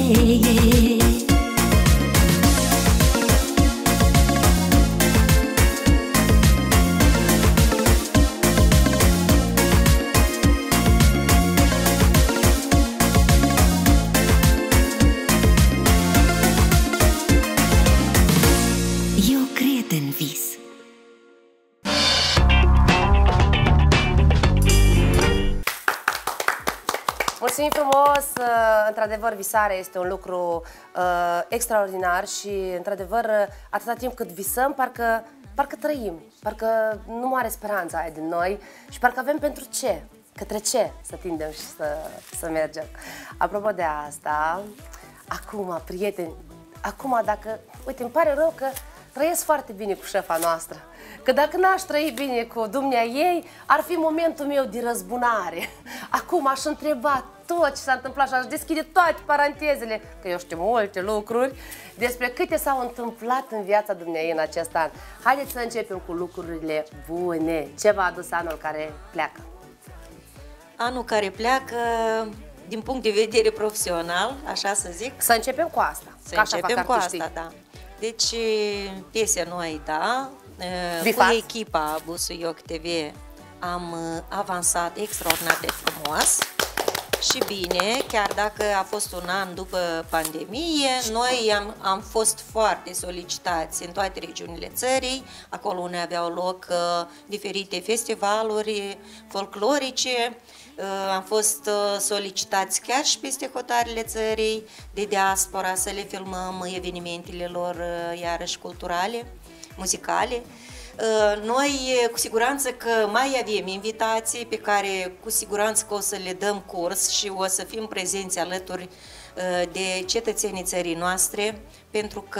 Eu cred în vis. Mulțumim frumos! Într-adevăr, visarea este un lucru extraordinar și, într-adevăr, atâta timp cât visăm, parcă trăim, parcă nu are speranța aia din noi și parcă avem pentru ce, către ce să tindem și să mergem. Apropo de asta, acum, prieteni, dacă, uite, îmi pare rău că trăiesc foarte bine cu șefa noastră. Că dacă n-aș trăi bine cu dumnea ei, ar fi momentul meu de răzbunare. Acum aș întreba tot ce s-a întâmplat și aș deschide toate parantezele, că eu știu multe lucruri, despre câte s-au întâmplat în viața dumnea ei în acest an. Haideți să începem cu lucrurile bune. Ce v-a adus anul care pleacă? Anul care pleacă, din punct de vedere profesional, așa să zic. Să începem cu asta. Să începem cu asta, da. Deci, piese noi, da. Cu echipa Busuioc TV am avansat extraordinar de frumos și bine, chiar dacă a fost un an după pandemie, noi am fost foarte solicitați în toate regiunile țării, acolo unde aveau loc diferite festivaluri folclorice. Am fost solicitați chiar și peste hotarele țării de diaspora să le filmăm evenimentele lor iarăși culturale, muzicale. Noi cu siguranță că mai avem invitații pe care cu siguranță că o să le dăm curs și o să fim prezenți alături de cetățenii țării noastre, pentru că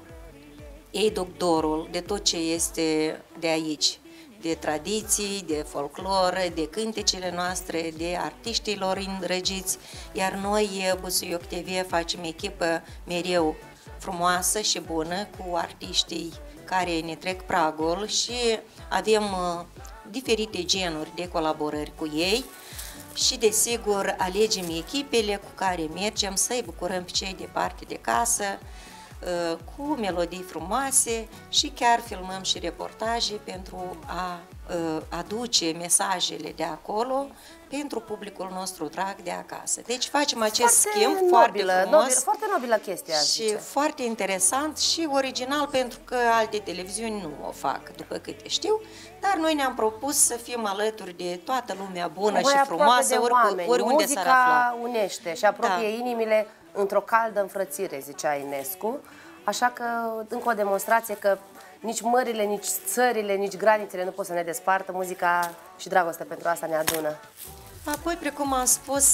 ei duc dorul de tot ce este de aici, de tradiții, de folcloră, de cântecele noastre, de artiștilor îndrăgiți, iar noi, Busuioc TV, facem echipă mereu frumoasă și bună cu artiștii care ne trec pragul și avem diferite genuri de colaborări cu ei și, desigur, alegem echipele cu care mergem să-i bucurăm pe cei departe de casă, cu melodii frumoase și chiar filmăm și reportaje pentru a aduce mesajele de acolo pentru publicul nostru drag de acasă. Deci facem acest schimb foarte frumos, foarte nobilă chestia, și foarte interesant și original, pentru că alte televiziuni nu o fac, după câte știu, dar noi ne-am propus să fim alături de toată lumea bună și frumoasă, oriunde s-ar afla. Muzica unește și apropie inimile într-o caldă înfrățire, zicea Enescu, așa că încă o demonstrație că nici mările, nici țările, nici granițele nu pot să ne despartă. Muzica și dragostea pentru asta ne adună. Apoi, precum am spus,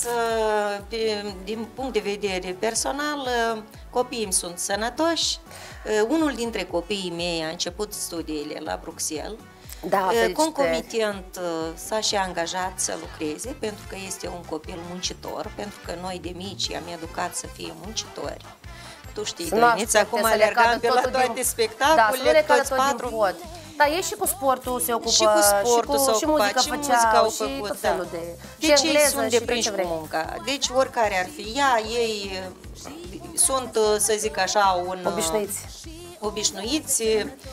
din punct de vedere personal, copiii îmi sunt sănătoși. Unul dintre copiii mei a început studiile la Bruxelles. Da, concomitent s-a și angajat să lucreze, pentru că este un copil muncitor, pentru că noi de mici i-am educat să fie muncitori. Tu știi, Dăinița, acum alergam pe la toate spectacolele, toți patru. Dar ei și cu sportul se ocupă, și cu sportul se și muzica făceau, și tot felul de... Deci ei sunt deprinși cu munca. Deci oricare ar fi ea, ei sunt, să zic așa, obișnuiți,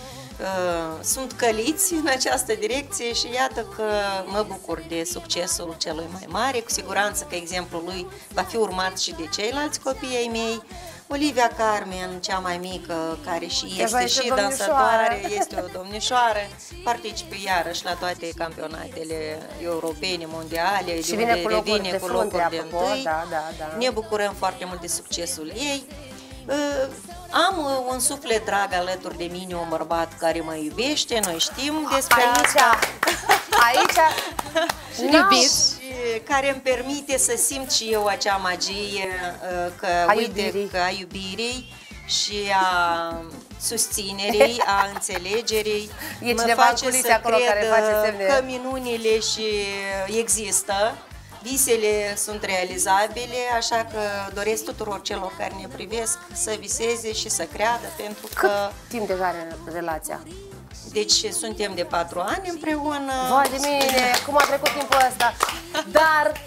sunt căliți în această direcție și iată că mă bucur de succesul celui mai mare. Cu siguranță că exemplul lui va fi urmat și de ceilalți copii ai mei. Olivia Carmen, cea mai mică, care și este și dansatoare, este o domnișoară, participă iarăși la toate campionatele europene, mondiale, și vine cu locuri de întâi. Ne bucurăm foarte mult de succesul ei. Am un suflet drag alături de mine, un bărbat care mă iubește, noi știm despre asta. Aici, care îmi permite să simt și eu acea magie a iubirii și a susținerii, a înțelegerii. Mă face să cred că minunile și există. Visele sunt realizabile, așa că doresc tuturor celor care ne privesc să viseze și să creadă, pentru că... Cât timp deja are relația? Deci suntem de 4 ani împreună. Vai de mine, cum a trecut timpul ăsta! Dar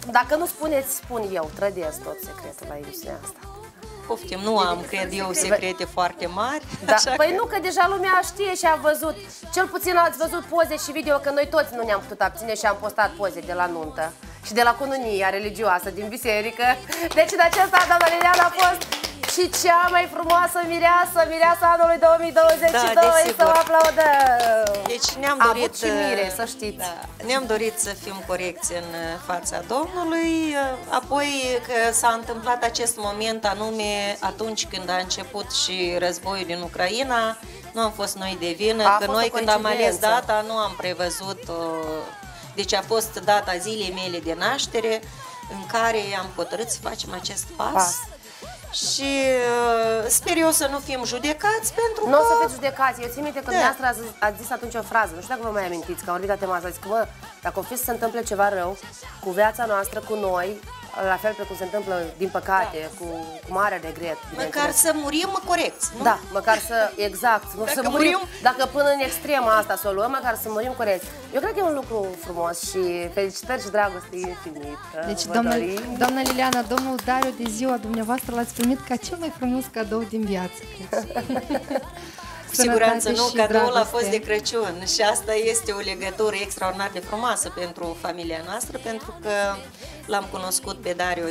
dacă nu spuneți, spun eu, trădez tot secretul la emisiunea asta. Poftim, nu am, cred eu, secrete foarte mari. Da. Păi nu, că deja lumea știe și a văzut. Cel puțin ați văzut poze și video, că noi toți nu ne-am putut abține și am postat poze de la nuntă și de la cununia religioasă din biserică. Deci în acesta, doamna Liliana, a fost și cea mai frumoasă mireasă anului 2022, să o aplaudăm! Deci ne-am a dorit avut și mire, să știți. Da, ne-am dorit să fim corecți în fața Domnului, apoi că s-a întâmplat acest moment anume atunci când a început și războiul din Ucraina, nu am fost noi de vină, că noi când am ales data nu am prevăzut, deci a fost data zilei mele de naștere în care am hotărât să facem acest pas. Și sper eu să nu fim judecați pentru că... Nu o să fiți judecați. Eu țin minte că dumneavoastră ați zis atunci o frază, nu știu dacă vă mai amintiți, că am vorbit la tema asta, zis că, bă, dacă o fi să se întâmple ceva rău cu viața noastră, cu noi, la fel precum se întâmplă, din păcate, cu mare regret. Măcar să murim corecți, nu? Da, măcar să, exact, nu să murim, dacă până în extrema asta să o luăm, măcar să murim corecți. Eu cred că e un lucru frumos și felicitări și dragoste infinită. Deci, doamna Liliana, domnul Dariu, de ziua dumneavoastră l-ați primit ca cel mai frumos cadou din viață, cred. Cu siguranță nu, cadoul a fost de Crăciun și asta este o legătură extraordinar de frumoasă pentru familia noastră, pentru că l-am cunoscut pe Dariu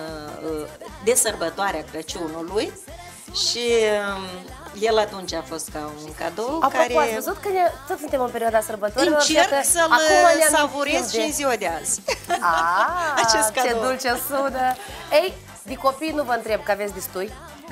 de sărbătoarea Crăciunului și el atunci a fost ca un cadou. Apropo, ați văzut că tot suntem în perioada sărbătorilor? Încerc să-l savurez și în ziua de azi. Acest cadou. Ce dulce sună! Ei, de copii nu vă întreb, că aveți destui.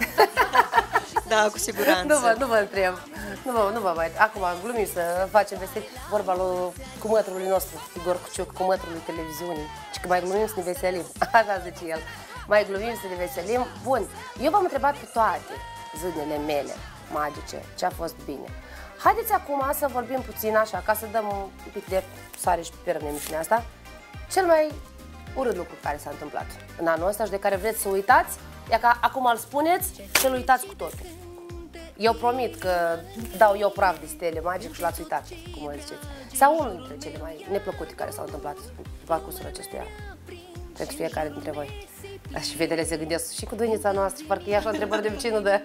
Da, cu siguranță. Nu vă întreb. Nu vă mai... Acum glumim să facem veseli. Vorba lui cumătrului nostru, Igor Cuciuc, cumătrului televiziunii. Și că mai glumim să ne veselim. Așa zice el. Mai glumim să ne veselim. Bun, eu v-am întrebat pe toate zilele mele magice ce a fost bine. Haideți acum să vorbim puțin așa, ca să dăm un pic de sare și piper în emisiunea asta. Cel mai urât lucru care s-a întâmplat în anul ăsta și de care vreți să uitați, e că acum îl spuneți și îl uitați cu totul. Eu promit că dau eu praf de stele magic și l-ați uitat, cum o ziceți. Sau unul dintre cele mai neplăcute care s-au întâmplat pe parcursul acestui an. Pentru fiecare dintre voi. Și fetele se gândesc și cu duinița noastră, parcă e așa întrebări de obicei, nu dă.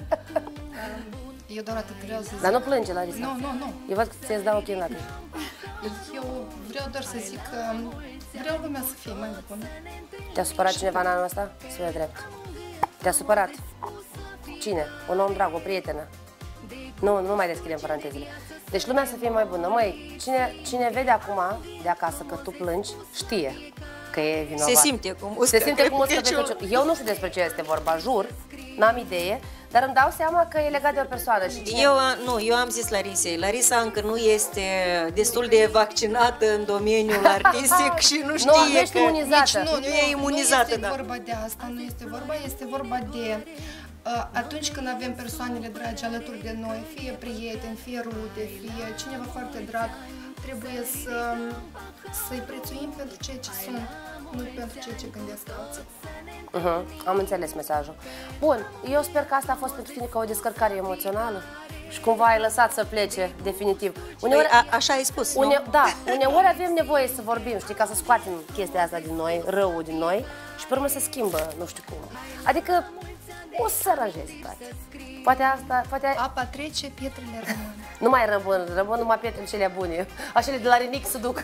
Eu doar atât vreau să zic. Dar nu plânge, Larisa. Nu. Eu văd că ți-ți dau ochii în lacrimi. Eu vreau doar să zic că vreau lumea să fie mai bună. Te-a supărat cineva în anul ăsta? Spune drept. Te-a supărat? Cine? Un om drag, o prietenă? Nu mai deschidem parantezele. Deci lumea să fie mai bună. Măi, cine vede acum de acasă că tu plângi, știe că e vinovat. Se simte cu muscă pe Crăciun. Eu nu știu despre ce este vorba, jur, n-am idee, dar îmi dau seama că e legat de o persoană. Și eu am zis Larisei, Larisa încă nu este destul de vaccinată în domeniul artistic și nu știe că imunizată. Nu e imunizată. Nu este vorba de asta, nu este vorba, este vorba de atunci când avem persoanele dragi alături de noi, fie prieteni, fie rude, fie cineva foarte drag, trebuie să-i prețuim pentru ceea ce sunt, nu pentru ceea ce gândesc alții. Am înțeles mesajul. Bun, eu sper că asta a fost pentru tine ca o descărcare emoțională și cumva ai lăsat să plece definitiv. Uneori, așa ai spus, nu? Da, uneori avem nevoie să vorbim, știi, ca să scoatem chestia asta din noi, răul din noi și pe urmă se schimbă, nu știu cum. Adică o să se aranjeze toate. Poate Apa trece, pietrele rămân. Nu mai rămân numai pietrele cele bune. Acele de la Rinic se duc.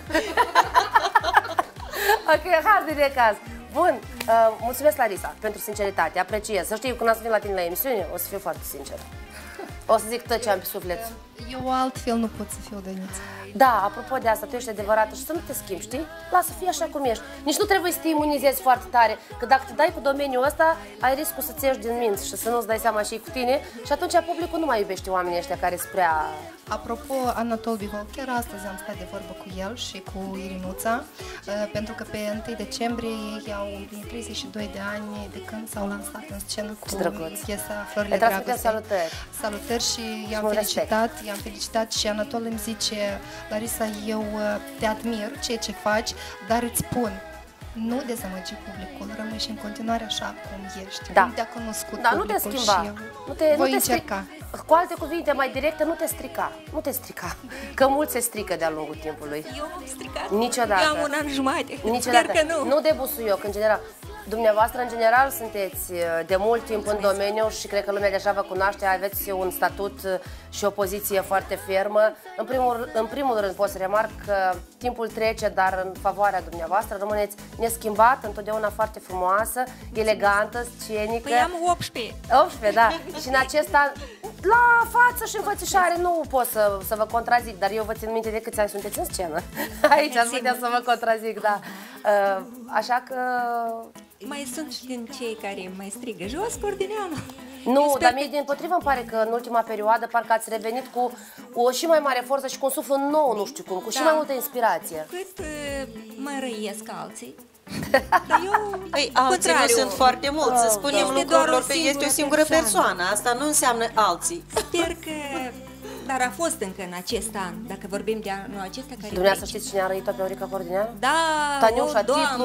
Ok, hai de caz. Bun, mulțumesc, Larisa, pentru sinceritate, apreciez. Să știi, când ați venit la tine la emisiune, o să fiu foarte sinceră. O să zic tot ce am pe suflet. Eu altfel nu pot să fiu Dăniță. Da, apropo de asta, tu ești adevărată și să nu te schimbi, știi? Lasă, fii așa cum ești. Nici nu trebuie să te imunizezi foarte tare, că dacă te dai cu domeniul ăsta, ai riscul să-ți ieși din minți și să nu-ți dai seama și cu tine și atunci publicul nu mai iubește oamenii ăștia care sunt prea... Apropo, Anatol Bihol, chiar astăzi am stat de vorbă cu el și cu Irinuța, pentru că pe 1 decembrie ei au împlinit 32 de ani de când s-au lansat în scenă cu piesa Florile Dragostei. Salutări și i-am felicitat și Anatol îmi zice: Larisa, eu te admir ceea ce faci, dar îți spun, nu dezamăgi publicul, rămâi și în continuare așa cum ești. Da. Cum te-a cunoscut da, publicul nu te schimba. și voi încerca. Cu alte cuvinte mai directe, nu te strica. Nu te strica. Că mulți se strică de-a lungul timpului. Eu m-am stricat. Niciodată. Eu am un an jumate. Niciodată. Sper că nu. Nu de busuioc, în general. Dumneavoastră, în general, sunteți de mult timp în domeniu și cred că lumea deja vă cunoaște, aveți un statut și o poziție foarte fermă. În primul rând pot să remarc că timpul trece, dar în favoarea dumneavoastră rămâneți neschimbat, întotdeauna foarte frumoasă, elegantă, scenică. Păi am 18. 18, da. Și în acest an, la față și înfățișare, nu pot să vă contrazic, dar eu vă țin minte de câți ani sunteți în scenă. Aici ați putea să vă contrazic, da. Așa că... Mai sunt și din cei care mai strigă jos Cordineanu. Nu, dar mie dimpotrivă îmi pare că în ultima perioadă parcă ați revenit cu o și mai mare forță și cu un suflet nou, nu știu cum, cu și mai multă inspirație. Cât mai răiesc alții. Dar eu, Păi, alții nu sunt foarte mulți, să spunem lucrurilor că este o singură persoană. Asta nu înseamnă alții. Sper că... Dar a fost încă în acest an, dacă vorbim de anul acesta care... Dumneavoastră știți cine a răit-o pe Aurica Cordineanu? Da, Taniușa,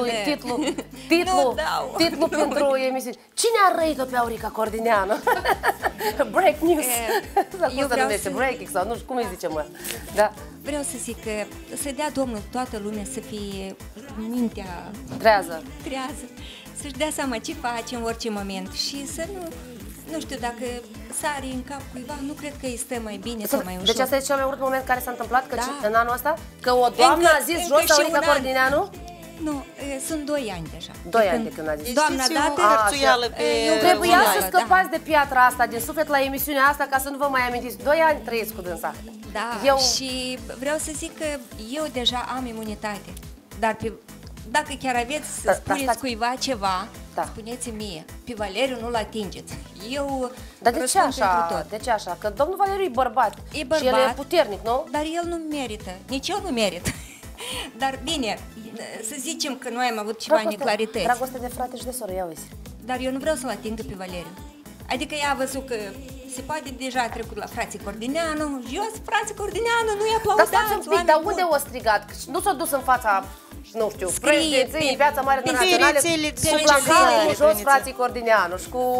titlul pentru emisiune. Cine a răit-o pe Aurica Cordineanu? Break news. Cum se numește? Breaking sau nu știu cum îi zicem, mă. Da. Vreau să zic că să dea Domnul toată lumea să fie mintea trează, să-și dea seama ce face în orice moment și să nu știu, dacă sari în cap cuiva, nu cred că îi stă mai bine sau mai ușor. Deci asta este cel mai urât moment care s-a întâmplat în anul ăsta? Că o doamnă a zis jos Aurica Cordineanu? Nu, sunt 2 ani deja. 2 ani de când a zis. Doamna dată hărțuială pe... Trebuia să scăpați de piatra asta din suflet la emisiunea asta ca să nu vă mai amintiți. 2 ani trăiesc cu dânsa. Da, și vreau să zic că eu deja am imunitate. Dar dacă chiar aveți să spuneți cuiva ceva, spuneți-mi mie, pe Valeriu nu-l atingeți. Eu Dar de ce așa? De ce așa? Că domnul Valeriu e bărbat. Și el e puternic, nu? Dar el nu merită. Nici eu nu merit. Dar bine, să zicem că noi am avut ceva neclarități. Dragoste de frate și de soră, ia uiți. Dar eu nu vreau să-l atingă pe Valeriu. Adică ea a văzut că se poate deja a trecut la frații Cordineanu, jos, frații Cordineanu, nu-i aplaudați. Dar stați un pic, dar unde o strigat? Nu s-a dus în fața, nu știu, președinții în Piața Mare Internațională cu placare jos frații Cordineanu și cu...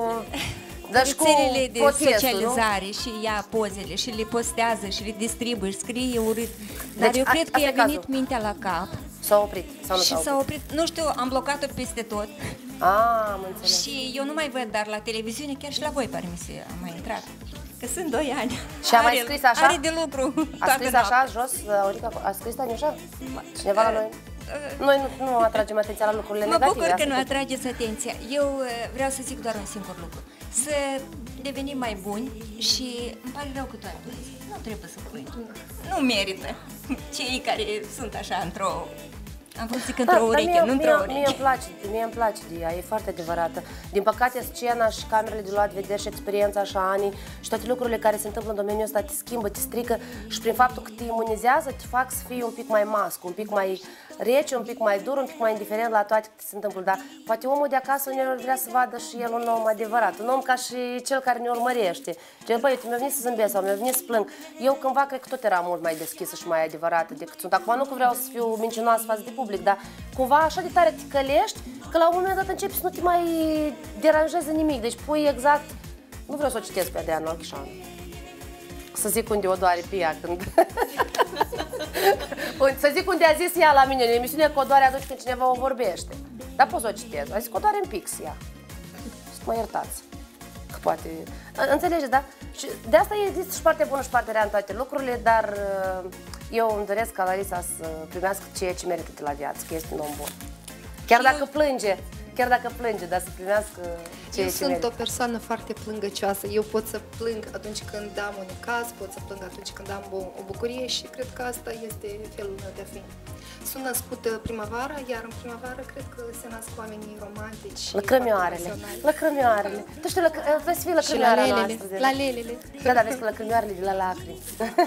Rețelele de socializare și ia pozele și le postează și le distribuie și scrie urât. Dar eu cred că i-a venit mintea la cap. S-a oprit sau nu și s-a oprit? Nu știu, am blocat-o peste tot. Am înțeles. Și eu nu mai văd, dar la televiziune, chiar și la voi parmise am mai intrat. Că sunt 2 ani. Și a mai scris așa? Are de lucru. A scris așa, jos, Aurica? A scris Taniușa? Cineva la noi? Noi nu atragem atenția la lucrurile negative. Mă bucur că nu atrageți atenția. Eu vreau să zic doar un singur lucru. Să devenim mai buni și îmi pare rău că tu ai plâns. Nu trebuie să plângi. Nu merită cei care sunt așa într-o... Am vrut să zic într-o ureche, nu într-o ureche. Mie îmi place de ea, e foarte adevărată. Din păcate, scena și camerele de luat vederi și experiența așa, ani și toate lucrurile care se întâmplă în domeniul ăsta te schimbă, te strică și prin faptul că te imunizează, te fac să fii un pic mai mascu, un pic mai rece, un pic mai dur, un pic mai indiferent la toate ce se întâmplă. Dar poate omul de acasă uneori vrea să vadă și el un om adevărat, un om ca și cel care ne urmărește. Gen, băi, mi-a venit să zâmbesc sau mi-a venit să plâng. Eu cândva cred că tot era mult mai deschisă și mai adevărată decât sunt. Acum nu că vreau să fiu mincinoasă față de public, dar cumva așa de tare te călești că la un moment dat începi să nu te mai deranjeze nimic. Deci pui exact, nu vreau să o citesc pe Adriana Olchișanu. Să zic unde o doare pe ea când... Să zic unde a zis ea la mine în emisiune că o doare atunci când cineva o vorbește. Dar pot să o citesc. A zis că o doare în pix ea. Să mă iertați. Că poate... Înțelegeți, da? Și de asta există și partea bună și partea rea în toate lucrurile, dar eu îmi doresc ca Larisa să primească ceea ce merită de la viață, că este un om bun. Chiar dacă plânge, dar să primească ceea ce merită. Eu sunt o persoană foarte plângăcioasă. Eu pot să plâng atunci când am un caz, pot să plâng atunci când am o bucurie și cred că asta este felul meu de a fi. Sunt născută primăvara, iar în primăvară cred că se nasc oamenii romantici. Lăcrămioarele. Tu știu, trebuie să fii lăcrămioara noastră. La lelele. Da, vezi că lăcrămioarele de la lacrimi.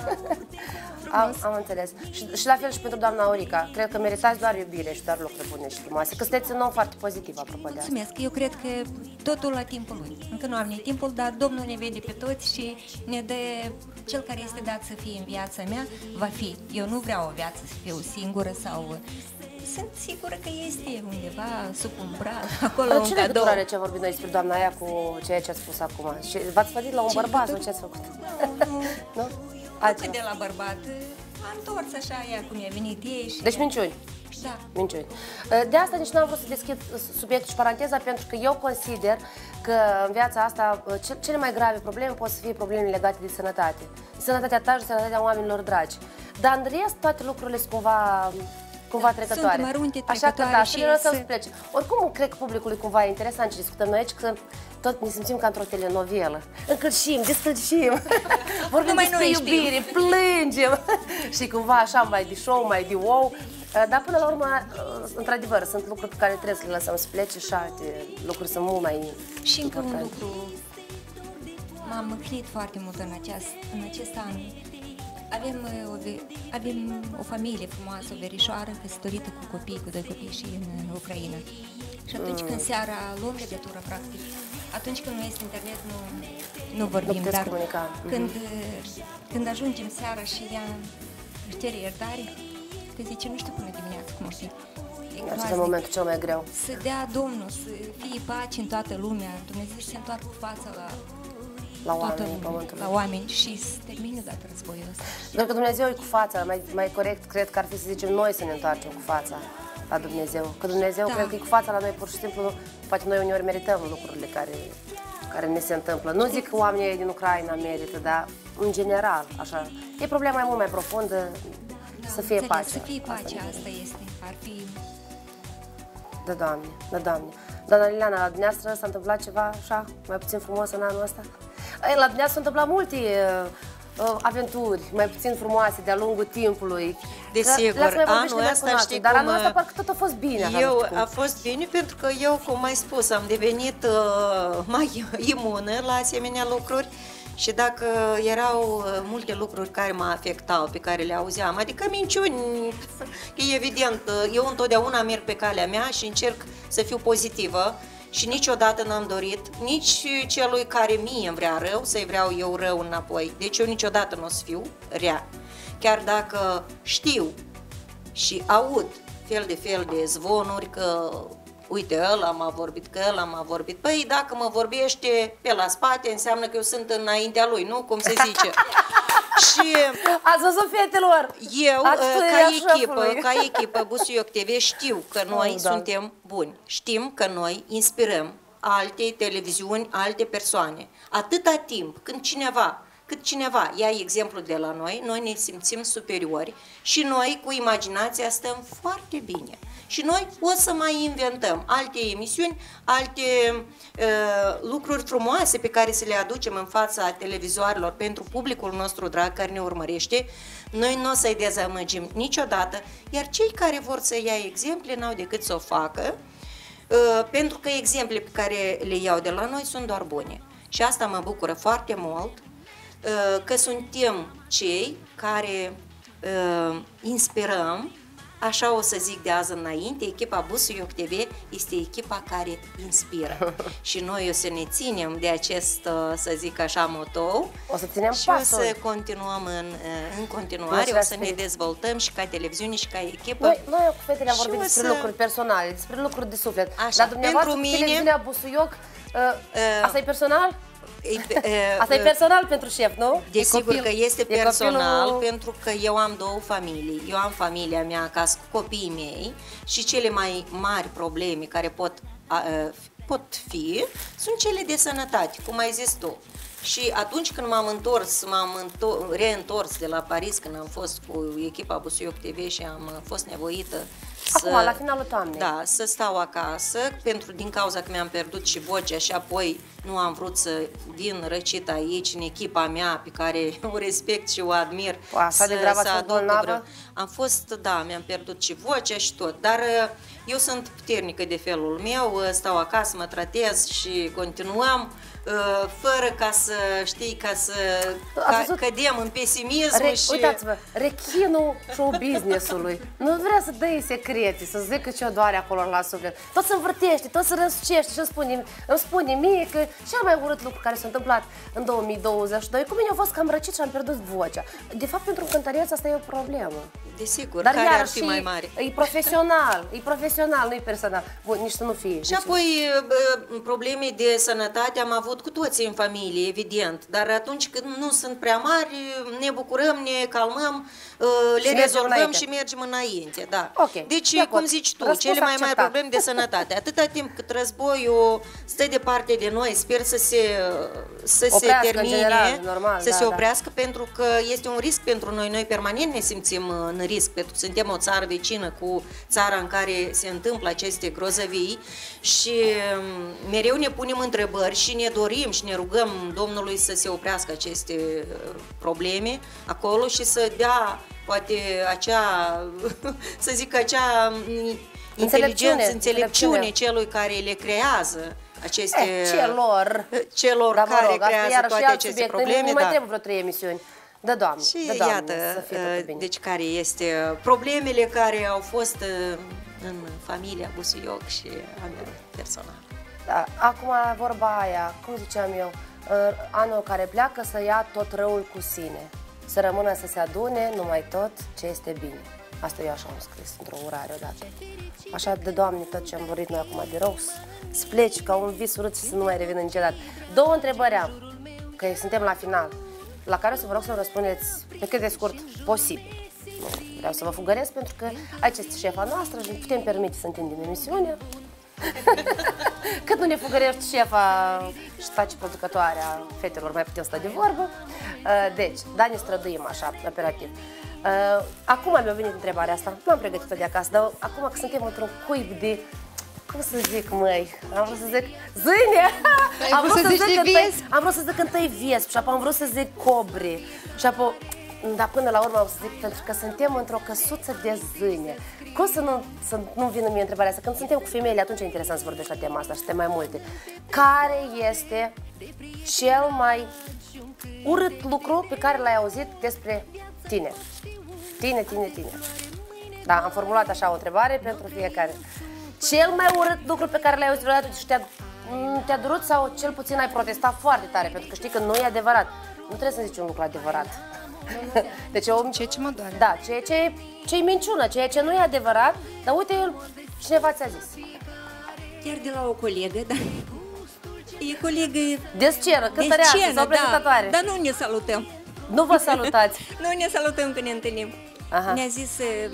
Am înțeles. Și la fel și pentru doamna Aurica. Cred că meritați doar iubire și doar lucruri bune și frumoase. Că sunteți un om foarte pozitiv, apropo de asta. Mulțumesc. Eu cred că totul la timpul lui. Încă nu am nici timpul, dar Domnul ne vede pe toți și ne dă cel care este dat să fie în viața mea, va fi. Eu nu vreau o viață să fiu singură sau sunt sigură că este undeva sub un brad, acolo Ce un cadou. legătură are ce am vorbit noi despre doamna aia cu ceea ce a spus acum? Și v-ați făcut la un bărbat sau ce ați făcut? Nu, Nu? că de la bărbat a întors așa ea cum i-a venit ei și... Deci minciuni. Da. Minciuni. De asta nici nu am vrut să deschid subiectul și paranteza, pentru că eu consider că în viața asta cele mai grave probleme pot să fie probleme legate de sănătate. De sănătatea ta și de sănătatea oamenilor dragi. Dar în rest toate lucrurile sunt cumva trecătoare. Sunt mărunte, așa că trecătoare da, și să ne lăsăm să plece. Oricum, cred că publicului cumva e interesant ce discutăm noi aici, că tot ne simțim ca într-o telenovelă. Încălcim, descălcim, vorbim despre iubire, plângem și cumva așa mai de show, mai de wow. Dar până la urmă, într-adevăr, sunt lucruri pe care trebuie să le lăsăm să plece și alte lucruri sunt mult mai și încă importante. un lucru, m-am mâhnit foarte mult în acest an. Avem o familie frumoasă, o verișoară, căsătorită cu copii, cu 2 copii și în Ucraina. Și atunci când seara luăm legătură, practic, atunci când nu este internet, nu vorbim, nu dar comunica. când ajungem seara și ea își cere iertare, că zice, nu știu până dimineața cum o fi. Acesta e momentul cel mai greu. Să dea Domnul, să fie pace în toată lumea, Dumnezeu să se întoarcă cu fața la oamenii pământului. La oameni și să termine odată războiul ăsta. Doar că Dumnezeu e cu fața, mai corect cred că ar fi să zicem noi să ne întoarcem cu fața la Dumnezeu. Că Dumnezeu cred că e cu fața la noi, pur și simplu, poate noi uneori merităm lucrurile care ne se întâmplă. Nu zic că oamenii din Ucraina merită, dar în general, așa, e problema mult mai profundă, să fie pace. Să fie pace, asta este, ar fi... Da, Doamne, da, Doamne. Doamna Liliana, la dumneavoastră s-a întâmplat ceva așa, mai puțin frumos în anul ăsta? La dumneavoastră s-au întâmplat multe aventuri mai puțin frumoase de-a lungul timpului. Desigur, anul ăsta știi dar cum... anul ăsta parcă tot a fost bine. A fost bine pentru că eu, cum ai spus, am devenit mai imună la asemenea lucruri. Și dacă erau multe lucruri care mă afectau, pe care le auzeam, adică minciuni, e evident, eu întotdeauna merg pe calea mea și încerc să fiu pozitivă și niciodată n-am dorit nici celui care mie îmi vrea rău, să-i vreau eu rău înapoi. Deci eu niciodată nu o să fiu rea. Chiar dacă știu și aud fel de zvonuri că uite, ăla m-a vorbit, că ăla m-a vorbit. Păi, dacă mă vorbește pe la spate, înseamnă că eu sunt înaintea lui, nu? Cum se zice. Și ați văzut, fetelor? Eu, ca echipă Busuioc TV, știu că noi suntem buni. Știm că noi inspirăm alte televiziuni, alte persoane. Atâta timp când cineva ia exemplu de la noi, noi ne simțim superiori și noi cu imaginația stăm foarte bine. Și noi o să mai inventăm alte emisiuni, alte lucruri frumoase pe care să le aducem în fața televizoarelor pentru publicul nostru drag care ne urmărește. Noi nu o să-i dezamăgim niciodată, iar cei care vor să ia exemple n-au decât să o facă, pentru că exemple pe care le iau de la noi sunt doar bune. Și asta mă bucură foarte mult, că suntem cei care inspirăm. Așa o să zic de azi înainte, echipa Busuioc TV este echipa care inspiră. Și noi o să ne ținem de acest, să zic așa, motou. O să ținem și pasul. o să continuăm în continuare, o să ne dezvoltăm și ca televiziune și ca echipă. Noi cu fetele am vorbit despre lucruri personale, despre lucruri de suflet. Așa, dar dumneavoastră, pentru mine, televiziunea Busuioc, asta e personal? Asta e personal pentru șef, nu? Desigur că este personal, pentru că eu am două familii. Eu am familia mea acasă cu copiii mei și cele mai mari probleme care pot fi sunt cele de sănătate, cum ai zis tu. Și atunci când m-am reîntors de la Paris, când am fost cu echipa Busuioc TV și am fost nevoită acum, la finalul toamnei. Da, să stau acasă, din cauza că mi-am pierdut și vocea și apoi nu am vrut să vin răcită aici, în echipa mea, pe care o respect și o admir. Așa de gravă ați fost bolnavă? Am fost, da, mi-am pierdut și vocea și tot, dar eu sunt puternică de felul meu, stau acasă, mă tratez și continuăm, fără ca să știi, ca să cădem în pesimism și... Uitați-vă, rechinul show-business-ului nu vrea să dă secrete, să zică ce-o doare acolo la suflet. Tot se învârtește, tot se răsucește și îmi spune mie că cel mai urât lucru care s-a întâmplat în 2022 cu mine a fost că am răcit și am pierdut vocea. De fapt, pentru un cântăreț asta e o problemă. Desigur, dar care ar fi mai mare? E profesional, nu-i personal. Bun, nici să nu fie. Și apoi probleme de sănătate am avut cu toții în familie, evident, dar atunci când nu sunt prea mari, ne bucurăm, ne calmăm, le rezolvăm și mergem înainte. Da. Okay, deci, cum zici tu, cele mai mari probleme de sănătate. Atâta timp cât războiul stă departe de noi, sper să se termine, general, normal, să se oprească, pentru că este un risc pentru noi. Noi permanent ne simțim în risc, pentru că suntem o țară vecină cu țara în care se întâmplă aceste grozăvii și mereu ne punem întrebări și ne dorim și ne rugăm Domnului să se oprească aceste probleme acolo și să dea poate acea, să zic, acea înțelepciune celui care le creează aceste... celor care creează toate aceste probleme. Nu mai trebuie vreo 3 emisiuni. Da, Doamne, și iată, deci care este problemele care au fost în familia Busuioc și a mea personal. Da, acum vorba aia, cum ziceam eu, anul care pleacă să ia tot răul cu sine, să rămână să se adune numai tot ce este bine. Asta eu așa am scris într-o urare odată. Așa de Doamne, tot ce am vorbit noi acum de rău, să pleci ca un vis urât și să nu mai revină niciodată. 2 întrebări am, că suntem la final, la care o să vă rog să răspundeți pe cât de scurt posibil. Nu vreau să vă fugăresc pentru că aici este șefa noastră și putem permite să întindem emisiunea. Cât nu ne fugărești șefa și face producătoarea fetelor, mai putem sta de vorbă. Deci, da, ne străduim așa, operativ. Acum mi-a venit întrebarea asta, nu am pregătit-o de acasă, dar acum că suntem într-un cuib de... Cum să zic, măi? Am vrut să zic zâine! Am vrut să zic întâi viesp și apoi am vrut să zic cobre. Și apoi, dar până la urmă am să zic, pentru că suntem într-o căsuță de zâine. Cum să nu vină mie întrebarea asta? Când suntem cu femeile, atunci e interesant să vorbești la tema asta și suntem mai multe. Care este cel mai urât lucru pe care l-ai auzit despre tine? Tine. Da, am formulat așa o întrebare pentru fiecare. Cel mai urât lucru pe care l-ai auzit vreodată și te-a durut sau cel puțin ai protestat foarte tare pentru că știi că nu e adevărat. Nu trebuie să zici un lucru adevărat. Deci ceea ce mă doare. Da, ce-i minciună, ceea ce nu e adevărat, dar uite, cineva ți-a zis. Chiar de la o colegă, da. E colegă... De scenă, cântăreață sau prezentatoare. Dar nu ne salutăm. Nu vă salutați. Nu ne salutăm când ne întâlnim. Ne-a zis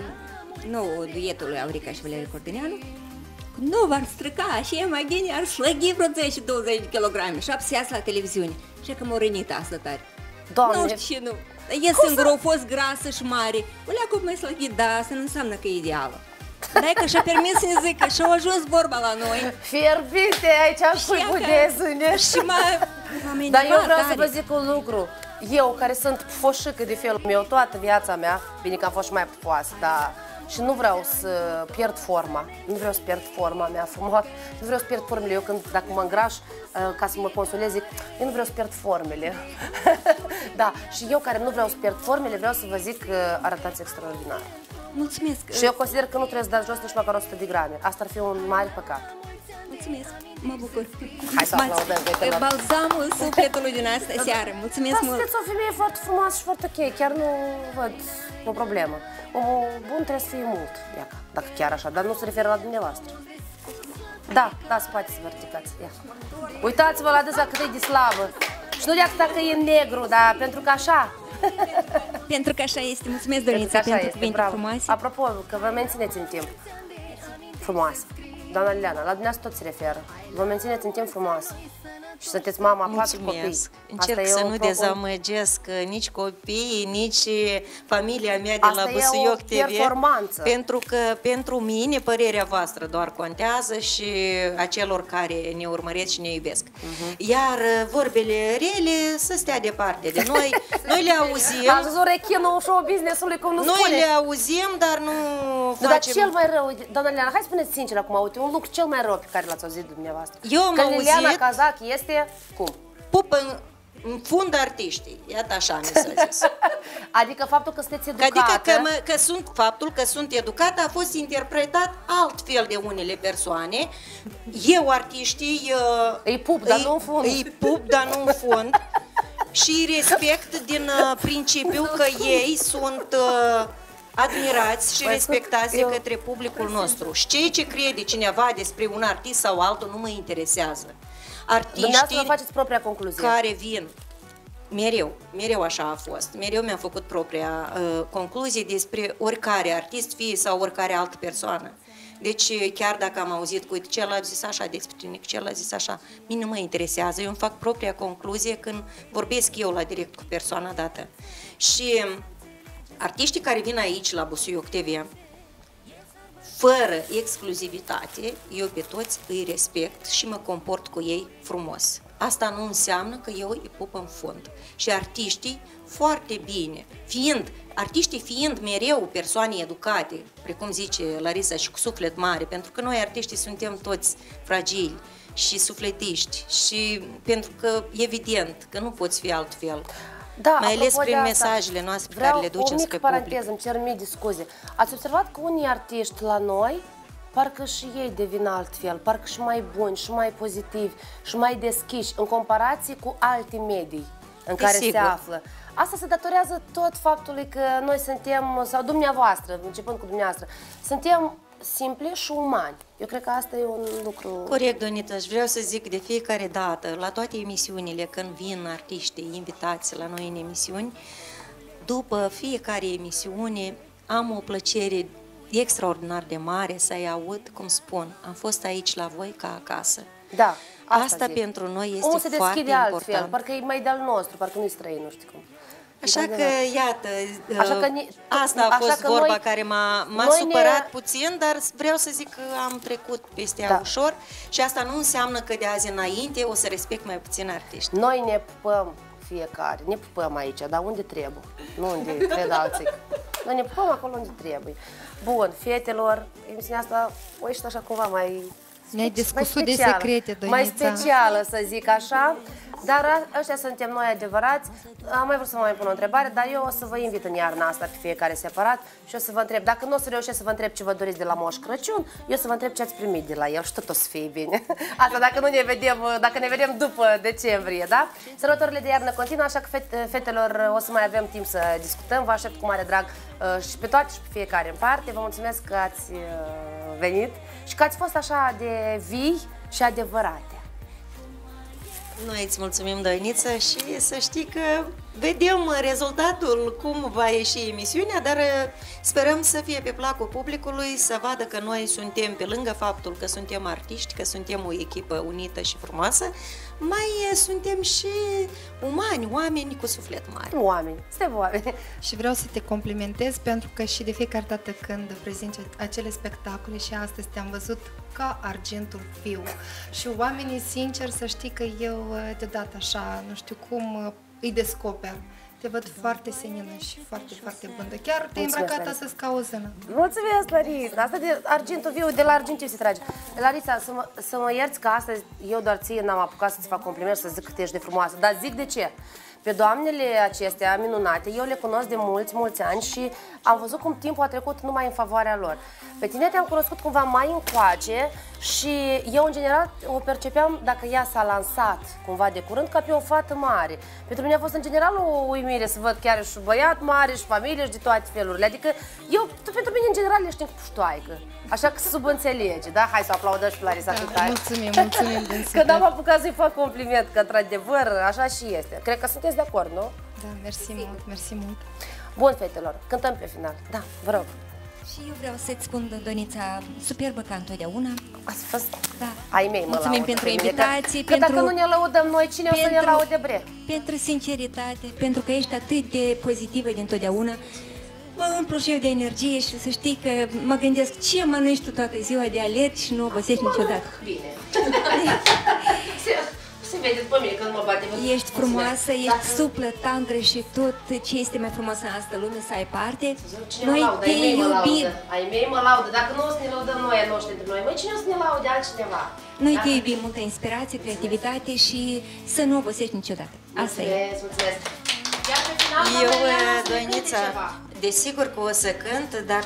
nou duetul lui Aurica și Valeriu Cordeneanu, nu v-ar strica și e mai bine ar slăghi vreo 10-20 de kilograme și să iasă la televiziune. Și că m-a rănit asta tare. Doamne! Nu știu ce nu. E singur, a fost grasă și mare. O leacă mai slăgit, da, asta nu înseamnă că e ideală. Dar e că și-a permis să ne zică și-a ajuns vorba la noi. Fierbinte, aici am cuibul de zâne. Și dar eu vreau să vă zic un lucru. Eu, care sunt foșică de felul meu toată viața mea, bine că am fost și mai pufoasă, dar și nu vreau să pierd forma. Nu vreau să pierd forma mea frumoasă. Nu vreau să pierd formele. Eu dacă mă îngraș ca să mă consolez, zic, eu nu vreau să pierd formele. Da, și eu care nu vreau să pierd formele, vreau să vă zic că arătați extraordinar. Mulțumesc. Și eu consider că nu trebuie să dați jos nici măcar 100 de grame. Asta ar fi un mare păcat. Mulțumesc, mă bucur. Hai să aplaudăm. Balzamul sufletului din asta seară. Mulțumesc mult. Sunteți o femeie foarte frumoasă și foarte ok. Chiar nu văd o problemă. Omul bun trebuie să fie mult, iaca, dacă chiar așa, dar nu se referă la dumneavoastră. Da, spate să vă ridicați. Uitați-vă la dânsa cât e de slavă. Și nu de atâta că e negru, dar pentru că așa. Pentru că așa este. Mulțumesc, Dorinița, pentru cuvinte frumoase. Apropo, că vă mențineți în timp frumoasă. Doamna Liliana, la dumneavoastră tot se referă. Vă mențineți în timp frumoasă. Și sunteți mama 4 copii. Încerc să nu dezamăgesc nici copiii, nici familia mea de la Busuioc TV. Pentru că pentru mine părerea voastră doar contează și a celor care ne urmăresc și ne iubesc. Iar vorbele rele să stea departe de noi. Noi le auzim. Ați văzut rechinul show-business-ului cum nu spune? Noi le auzim, dar nu facem... Dar cel mai rău, doamna Liliana, hai spuneți sincer acum, uite, un lucru cel mai rău pe care l-ați auzit dumneavoastră. Eu am auzit... Liliana Cazac este cum? Pupă în fund artiștii. Iată așa mi s-a zis. Adică faptul că sunteți educată... Adică faptul că sunt educată a fost interpretat altfel de unele persoane. Eu, artiștii... Îi pup, dar nu în fund. Îi pup, dar nu în fund. Și respect din principiu că ei sunt... admirați și respectați de către publicul nostru. Și ceea ce crede cineva despre un artist sau altul nu mă interesează. Artiștii faceți propria concluzie. Care vin, mereu așa a fost, mereu mi-am făcut propria concluzie despre oricare artist, fie sau oricare altă persoană. Deci chiar dacă am auzit că uite, cel a zis așa despre tine, cel a zis așa, mine nu mă interesează, eu îmi fac propria concluzie când vorbesc eu la direct cu persoana dată. Și artiștii care vin aici la Busuioc TV, fără exclusivitate, eu pe toți îi respect și mă comport cu ei frumos. Asta nu înseamnă că eu îi pup în fund. Și artiștii foarte bine, artiștii fiind mereu persoane educate, precum zice Larisa, și cu suflet mare, pentru că noi artiștii suntem toți fragili și sufletiști și pentru că evident că nu poți fi altfel. Da, mai ales prin mesajele noastre pe care le ducem spre paranteză, îmi cer mii de scuze. Ați observat că unii artiști la noi, parcă și ei devin altfel, parcă și mai buni, și mai pozitivi, și mai deschiși, în comparație cu alte medii în care se află. Asta se datorează tot faptului că noi suntem, sau dumneavoastră, începând cu dumneavoastră, suntem simpli și umani. Eu cred că asta e un lucru... Corect, Donita, și vreau să zic de fiecare dată, la toate emisiunile, când vin artiștii invitați la noi în emisiuni, după fiecare emisiune am o plăcere extraordinar de mare să-i aud cum spun, am fost aici la voi ca acasă. Da, asta pentru noi este foarte important. Altfel, parcă e mai de-al nostru, parcă nu-i străin, nu știu cum. Așa că, iată, asta a fost vorba care m-a supărat puțin, dar vreau să zic că am trecut peste ea ușor și asta nu înseamnă că de azi înainte o să respect mai puțin artiști. Noi ne pupăm fiecare, ne pupăm aici, dar unde trebuie, nu unde cred alții. Noi ne pupăm acolo unde trebuie. Bun, fetelor, emisiunea asta o ieșit așa cumva mai... Ne-ai discutat de secrete, Donița. Mai specială, să zic așa. Dar ăștia suntem noi adevărați. Am mai vrut să vă mai pun o întrebare, dar eu o să vă invit în iarna asta pe fiecare separat și o să vă întreb, dacă nu o să reușesc să vă întreb ce vă doriți de la Moș Crăciun, eu să vă întreb ce ați primit de la el și tot o să fie bine. Asta dacă ne vedem după decembrie, da? Sărbătorile de iarnă continuă, așa că fetelor o să mai avem timp să discutăm. Vă aștept cu mare drag și pe toate și pe fiecare în parte. Vă mulțumesc că ați venit și că ați fost așa de vii și adevărate. Noi îți mulțumim, Doiniță, și să știi că vedem rezultatul, cum va ieși emisiunea, dar sperăm să fie pe placul publicului, să vadă că noi suntem, pe lângă faptul că suntem artiști, că suntem o echipă unită și frumoasă, mai suntem și umani, oameni cu suflet mare. Suntem oameni. Și vreau să te complimentez pentru că și de fiecare dată când prezinți acele spectacole și astăzi te-am văzut ca argintul viu. Și oamenii, sincer, să știi că eu deodată așa, nu știu cum, îi descoper. Te văd foarte senină și foarte, foarte bândă. Chiar te-ai îmbrăcat astăzi ca o zână. Mulțumesc, Larisa! Asta de argintul viu, de la argintiu se trage. Larisa, să mă ierți că astăzi eu doar ție n-am apucat să-ți fac compliment și să zic cât ești de frumoasă. Dar zic de ce. Pe doamnele acestea minunate, eu le cunosc de mulți ani și am văzut cum timpul a trecut numai în favoarea lor. Pe tine te-am cunoscut cumva mai încoace și eu, în general, o percepeam, dacă ea s-a lansat cumva de curând, ca pe o fată mare. Pentru mine a fost, în general, o uimire să văd chiar și băiat mare, și familie, și de toate felurile. Adică, pentru mine, în general, ești puștoaică. Așa că subînțelege, da? Hai să aplaudăm și pe Larisa. Mulțumim din Că n-am apucat să-i fac compliment, că, într-adevăr, așa și este. Cred că sunteți de acord, nu? Da, mersi mult. Bun, fetelor, cântăm pe final. Da, vă rog. Și eu vreau să-ți spun, Donița, superbă ca întotdeauna. Ați fost? Da. Ai mei, mulțumim pentru invitație. Că dacă nu ne lăudăm noi, cine o să ne laude bre? Pentru sinceritate, pentru că ești atât de pozitivă dintotdeauna. Mă umplu și eu de energie și să știi că mă gândesc ce mănânci tu toată ziua de alergi și nu obosești niciodată. Bine. vedeți pe mine când mă bate. Ești frumoasă, ești suplă, tandră și tot ce este mai frumos în asta lume să ai parte. Noi te iubim. Ai mei mă laudă. Dacă nu o să ne laudăm noi, a noștri între noi, măi, cine o să ne laude altcineva? Noi te iubim, multă inspirație, creativitate și să nu obosești niciodată. Asta e. Mulțumesc. Iar pe final, eu, Doinița, desigur că o să cânt, dar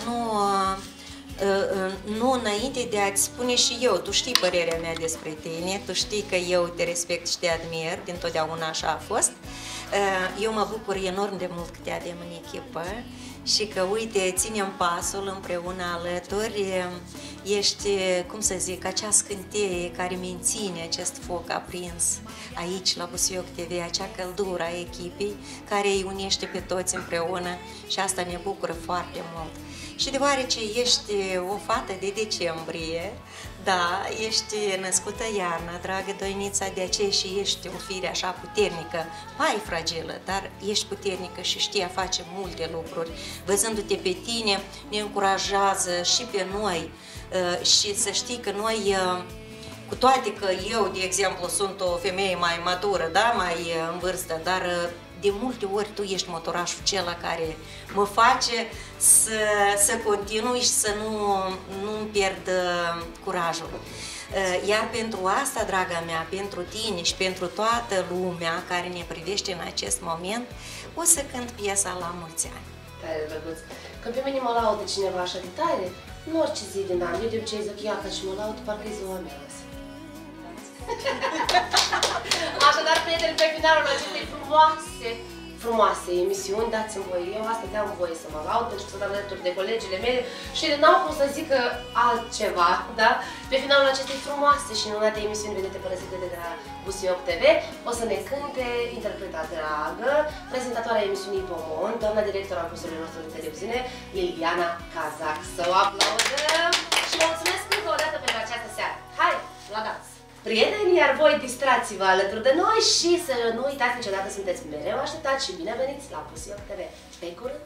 nu înainte de a-ți spune și eu, tu știi părerea mea despre tine, tu știi că eu te respect și te admir, dintotdeauna așa a fost. Eu mă bucur enorm de mult că te avem în echipă și că, uite, ținem pasul împreună alături, ești, cum să zic, acea scânteie care menține acest foc aprins aici la Busuioc TV, acea căldură a echipei care îi unește pe toți împreună și asta ne bucură foarte mult. Și deoarece ești o fată de decembrie, da, ești născută iarna, dragă Doinița, de aceea și ești o fire așa puternică, mai fragilă, dar ești puternică și știi a face multe lucruri. Văzându-te pe tine, ne încurajează și pe noi și să știi că noi, cu toate că eu, de exemplu, sunt o femeie mai matură, da, mai în vârstă, dar de multe ori tu ești motorașul acela care mă face să continui și să nu-mi pierd curajul. Iar pentru asta, draga mea, pentru tine și pentru toată lumea care ne privește în acest moment, o să cânt piesa La mulți ani. Tare drăguț. Când pe mine mă laudă cineva așa de tare, în orice zi din an, eu de obicei zic, ia că și mă laud, parcă-i ziua mea. Așadar, prieteni, pe finalul acestei frumoase emisiuni, dați-mi voie, eu asta te-am voie să mă laud, pentru că sunt alături de colegile mele și n-au cum să zică altceva, da? Pe finalul acestei frumoase și minunate emisiuni Vedete fără secrete de la Busuioc TV, o să ne cânte interpreta dragă, prezentatoarea emisiunii Pomon, doamna director al postului nostru de televiziune, Liliana Cazac. Să o aplaudăm și vă mulțumesc încă o dată pentru această seară. Hai, la dans! Prieteni, iar voi distrați-vă alături de noi și să nu uitați niciodată, sunteți mereu așteptați și bine veniți la Busuioc TV. Pe curând!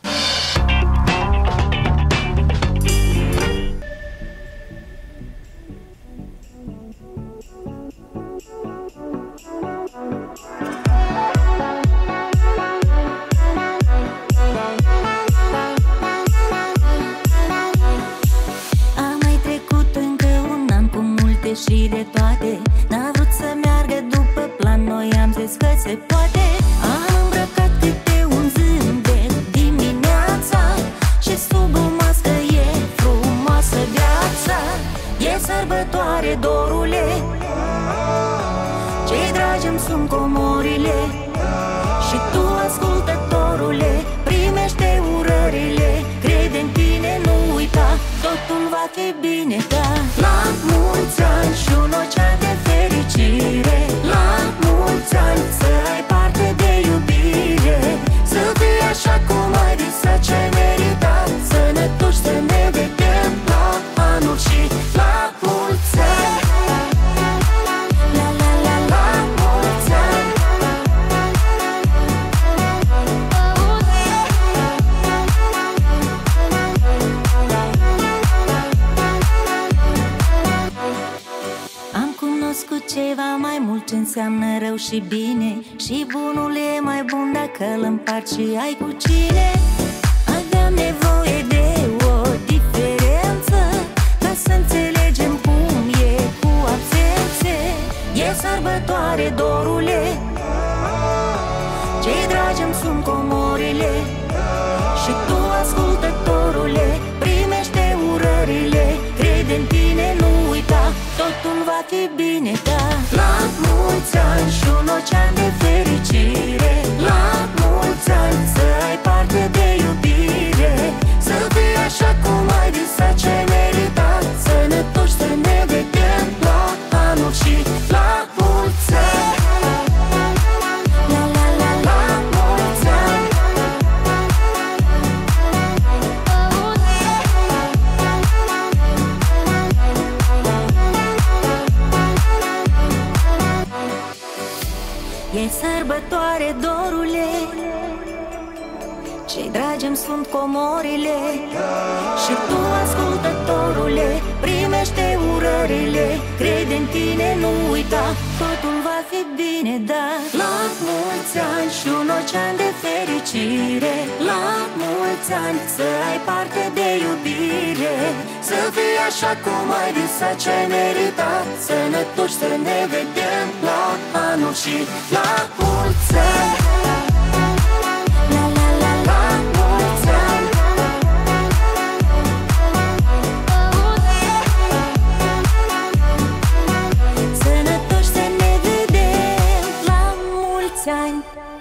Și de toate, n-a vrut să meargă după plan, noi am zis că se poate. Am îmbrăcat câte un zâmbet dimineața și sub o mască e frumoasă viața. E sărbătoare, dorule, cei dragi îmi sunt comorile și tu, ascultătorule, primește urările. Crede în tine, nu uita, totul va fi bine, da. La mulți ani și un ocean de fericire, la mulți ani să ai parte de iubire, să fii așa cum ai visat ce meritat, sănătoși să ne vedem la anul și la mulți ani. La la la la mulți ani. Cunoscut ceva mai mult ce înseamnă rău și bine, și bunul e mai bun dacă îl împarți și ai cu cine. Aveam nevoie de o diferență ca să înțelegem cum e cu absențe. E sărbătoare, dorule, cei dragi îmi sunt comorile și tu, ascultătorule, primește urările. Crede în tine, nu uita, totul va fi bine, da. La mulți ani și un ocean de fericire, la mulți ani să ai parte de iubire, să fii așa cum ai visat ce meritat, sănătoși să ne vedem la anul și la mulți ani. La la la la mulți ani. E sărbătoare, dorule, Cei dragi îmi sunt comorile și tu, ascultătorule, primește urările. Crede în tine, nu uita, totul va fi bine, da. La mulți ani și un ocean de fericire, la mulți ani să ai parte de iubire, să fii așa cum ai visat, ce-ai meritat, sănătoși să ne vedem la anul și la mulți ani. Sănătoși să ne vedem la mulți ani.